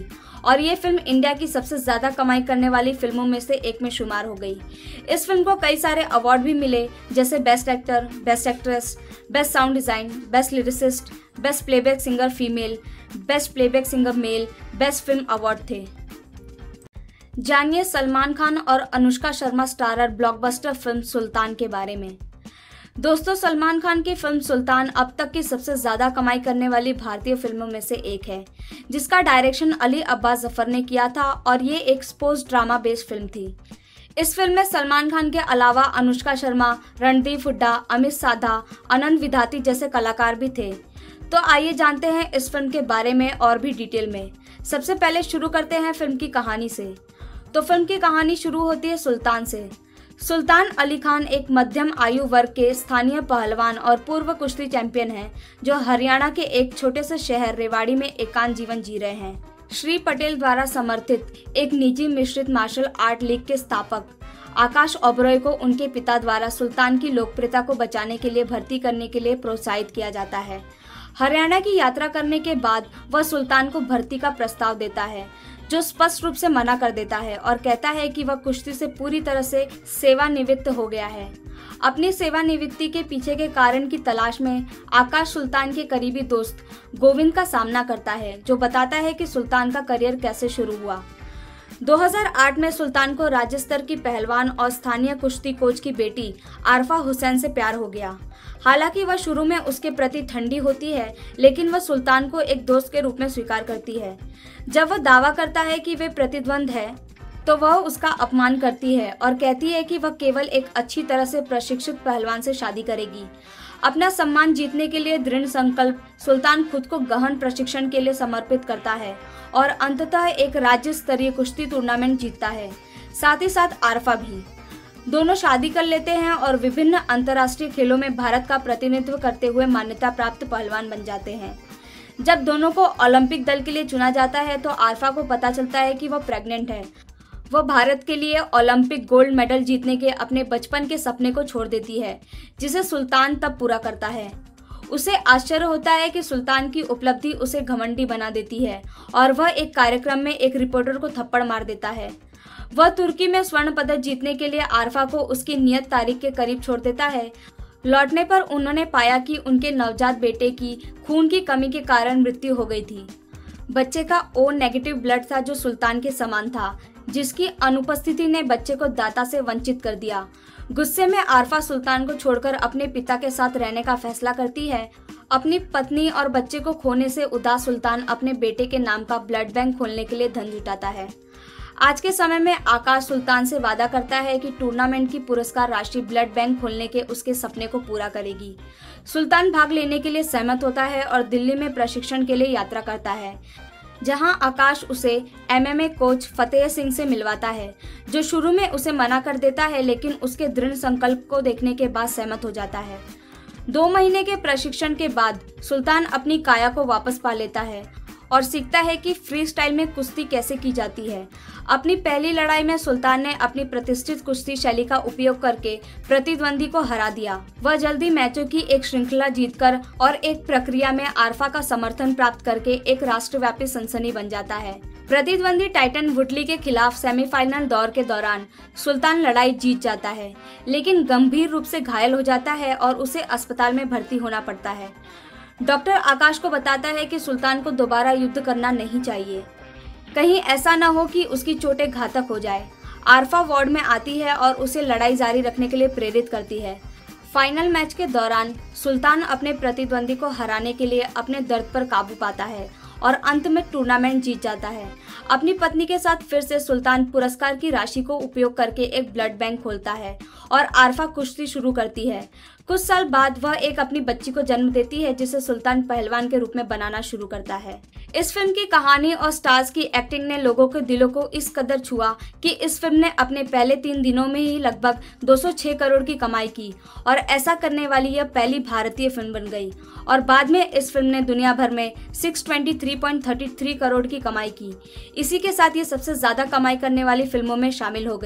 और ये फिल्म इंडिया की सबसे ज़्यादा कमाई करने वाली फिल्मों में से एक में शुमार हो गई। इस फिल्म को कई सारे अवार्ड भी मिले, जैसे best actor, best actress, best sound design, best lyricist, best playback singer female, best playback singer male, best film award थे। जानिए सलमान खान और Anushka Sharma starrer blockbuster film Sultan के बारे में। दोस्तों, सलमान खान की फिल्म सुल्तान अब तक की सबसे ज़्यादा कमाई करने वाली भारतीय फिल्मों में से एक है, जिसका डायरेक्शन अली अब्बास जफर ने किया था और ये एक स्पोर्ट्स ड्रामा बेस्ड फिल्म थी। इस फिल्म में सलमान खान के अलावा अनुष्का शर्मा, रणदीप हुड्डा, अमित साधा, अनंत विधाती जैसे कलाकार भी थे। तो आइए जानते हैं इस फिल्म के बारे में और भी डिटेल में। सबसे पहले शुरू करते हैं फिल्म की कहानी से। तो फिल्म की कहानी शुरू होती है सुल्तान से। सुल्तान अली खान एक मध्यम आयु वर्ग के स्थानीय पहलवान और पूर्व कुश्ती चैंपियन हैं, जो हरियाणा के एक छोटे से शहर रेवाड़ी में एकांत जीवन जी रहे हैं। श्री पटेल द्वारा समर्थित एक निजी मिश्रित मार्शल आर्ट लीग के स्थापक आकाश ओबरॉय को उनके पिता द्वारा सुल्तान की लोकप्रियता को बचाने के लिए भर्ती करने के लिए प्रोत्साहित किया जाता है। हरियाणा की यात्रा करने के बाद वह सुल्तान को भर्ती का प्रस्ताव देता है, जो स्पष्ट रूप से मना कर देता है और कहता है कि वह कुश्ती से पूरी तरह से सेवानिवृत्त हो गया है। अपनी सेवानिवृत्ति के पीछे के कारण की तलाश में आकाश सुल्तान के करीबी दोस्त गोविंद का सामना करता है, जो बताता है कि सुल्तान का करियर कैसे शुरू हुआ। दो हज़ार आठ में सुल्तान को राज्य स्तर की पहलवान और स्थानीय कुश्ती कोच की बेटी आरफा हुसैन से प्यार हो गया। हालांकि वह शुरू में उसके प्रति ठंडी होती है, लेकिन वह सुल्तान को एक दोस्त के रूप में स्वीकार करती है। जब वह दावा करता है कि वे प्रतिद्वंद है, तो वह उसका अपमान करती है और कहती है कि वह केवल एक अच्छी तरह से प्रशिक्षित पहलवान से शादी करेगी। अपना सम्मान जीतने के लिए दृढ़ संकल्प सुल्तान खुद को गहन प्रशिक्षण के लिए समर्पित करता है और अंततः एक राज्य स्तरीय कुश्ती टूर्नामेंट जीतता है, साथ ही साथ आरफा भी। दोनों शादी कर लेते हैं और विभिन्न अंतर्राष्ट्रीय खेलों में भारत का प्रतिनिधित्व करते हुए मान्यता प्राप्त पहलवान बन जाते हैं। जब दोनों को ओलंपिक दल के लिए चुना जाता है, तो आरफा को पता चलता है कि वह प्रेग्नेंट है। वह भारत के लिए ओलंपिक गोल्ड मेडल जीतने के अपने बचपन के सपने को छोड़ देती है, जिसे सुल्तान तब पूरा करता है। उसे आश्चर्य होता है कि सुल्तान की उपलब्धि उसे घमंडी बना देती है और वह एक कार्यक्रम में एक रिपोर्टर को थप्पड़ मार देता है। वह तुर्की में स्वर्ण पदक जीतने के लिए आरफा को उसकी नियत तारीख के करीब छोड़ देता है। लौटने पर उन्होंने पाया कि उनके नवजात बेटे की खून की कमी के कारण मृत्यु हो गई थी। बच्चे का ओ नेगेटिव ब्लड था, जो सुल्तान के समान था, जिसकी अनुपस्थिति ने बच्चे को दाता से वंचित कर दिया। गुस्से में आरफा सुल्तान को छोड़कर अपने पिता के साथ रहने का फैसला करती है। अपनी पत्नी और बच्चे को खोने से उदास सुल्तान अपने बेटे के नाम का ब्लड बैंक खोलने के लिए धन जुटाता है। आज के समय में आकाश सुल्तान से वादा करता है कि टूर्नामेंट की पुरस्कार राशि ब्लड बैंक खोलने के उसके सपने को पूरा करेगी। सुल्तान भाग लेने के लिए सहमत होता है और दिल्ली में प्रशिक्षण के लिए यात्रा करता है, जहां आकाश उसे एमएमए कोच फतेह सिंह से मिलवाता है, जो शुरू में उसे मना कर देता है, लेकिन उसके दृढ़ संकल्प को देखने के बाद सहमत हो जाता है। दो महीने के प्रशिक्षण के बाद सुल्तान अपनी काया को वापस पा लेता है और सीखता है कि फ्री स्टाइल में कुश्ती कैसे की जाती है। अपनी पहली लड़ाई में सुल्तान ने अपनी प्रतिष्ठित कुश्ती शैली का उपयोग करके प्रतिद्वंदी को हरा दिया। वह जल्दी मैचों की एक श्रृंखला जीतकर और एक प्रक्रिया में आरफा का समर्थन प्राप्त करके एक राष्ट्रव्यापी सनसनी बन जाता है। प्रतिद्वंदी टाइटन वुडली के खिलाफ सेमीफाइनल दौर के दौरान सुल्तान लड़ाई जीत जाता है, लेकिन गंभीर रूप से घायल हो जाता है और उसे अस्पताल में भर्ती होना पड़ता है। डॉक्टर आकाश को बताता है कि सुल्तान को दोबारा युद्ध करना नहीं चाहिए, कहीं ऐसा न हो कि उसकी चोटें घातक हो जाए। आरफा वार्ड में आती है और उसे लड़ाई जारी रखने के लिए प्रेरित करती है। फाइनल मैच के दौरान सुल्तान अपने प्रतिद्वंदी को हराने के लिए अपने दर्द पर काबू पाता है और अंत में टूर्नामेंट जीत जाता है। अपनी पत्नी के साथ फिर से सुल्तान पुरस्कार की राशि को उपयोग करके एक ब्लड बैंक खोलता है और आरफा कुश्ती शुरू करती है। कुछ साल बाद वह एक अपनी बच्ची को जन्म देती है, जिसे सुल्तान पहलवान के रूप में बनाना शुरू करता है। इस फिल्म की कहानी और स्टार्स की एक्टिंग ने लोगों के दिलों को इस कदर छुआ कि इस फिल्म ने अपने पहले तीन दिनों में ही लगभग दो सौ छह करोड़ की कमाई की और ऐसा करने वाली यह पहली भारतीय फिल्म बन गई। और बाद में इस फिल्म ने दुनिया भर में छह सौ तेईस पॉइंट तीन तीन करोड़ की कमाई की। इसी के साथ ये सबसे ज्यादा कमाई करने वाली फिल्मों में शामिल हो गई।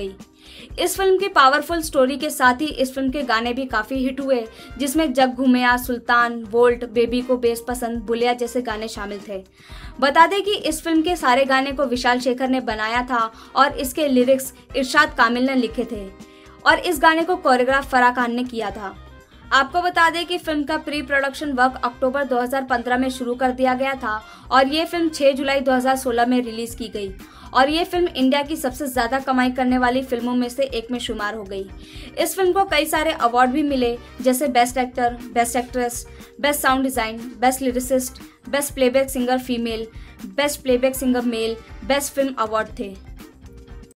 इस फिल्म की पावरफुल स्टोरी के साथ ही इस फिल्म के गाने भी काफ़ी हिट हुए, जिसमें जग घूमिया, सुल्तान, वोल्ट, बेबी को बेस पसंद, बुलिया जैसे गाने शामिल थे। बता दें कि इस फिल्म के सारे गाने को विशाल शेखर ने बनाया था और इसके लिरिक्स इरशाद कामिल ने लिखे थे और इस गाने को कोरियोग्राफ फराह खान ने किया था। आपको बता दें कि फिल्म का प्री प्रोडक्शन वर्क अक्टूबर दो हज़ार पंद्रह में शुरू कर दिया गया था और ये फिल्म छह जुलाई दो हज़ार सोलह में रिलीज की गई और ये फिल्म इंडिया की सबसे ज़्यादा कमाई करने वाली फिल्मों में से एक में शुमार हो गई। इस फिल्म को कई सारे अवार्ड भी मिले, जैसे best actor, best actress, best sound design, best lyricist, best playback singer female, best playback singer male, best film award थे।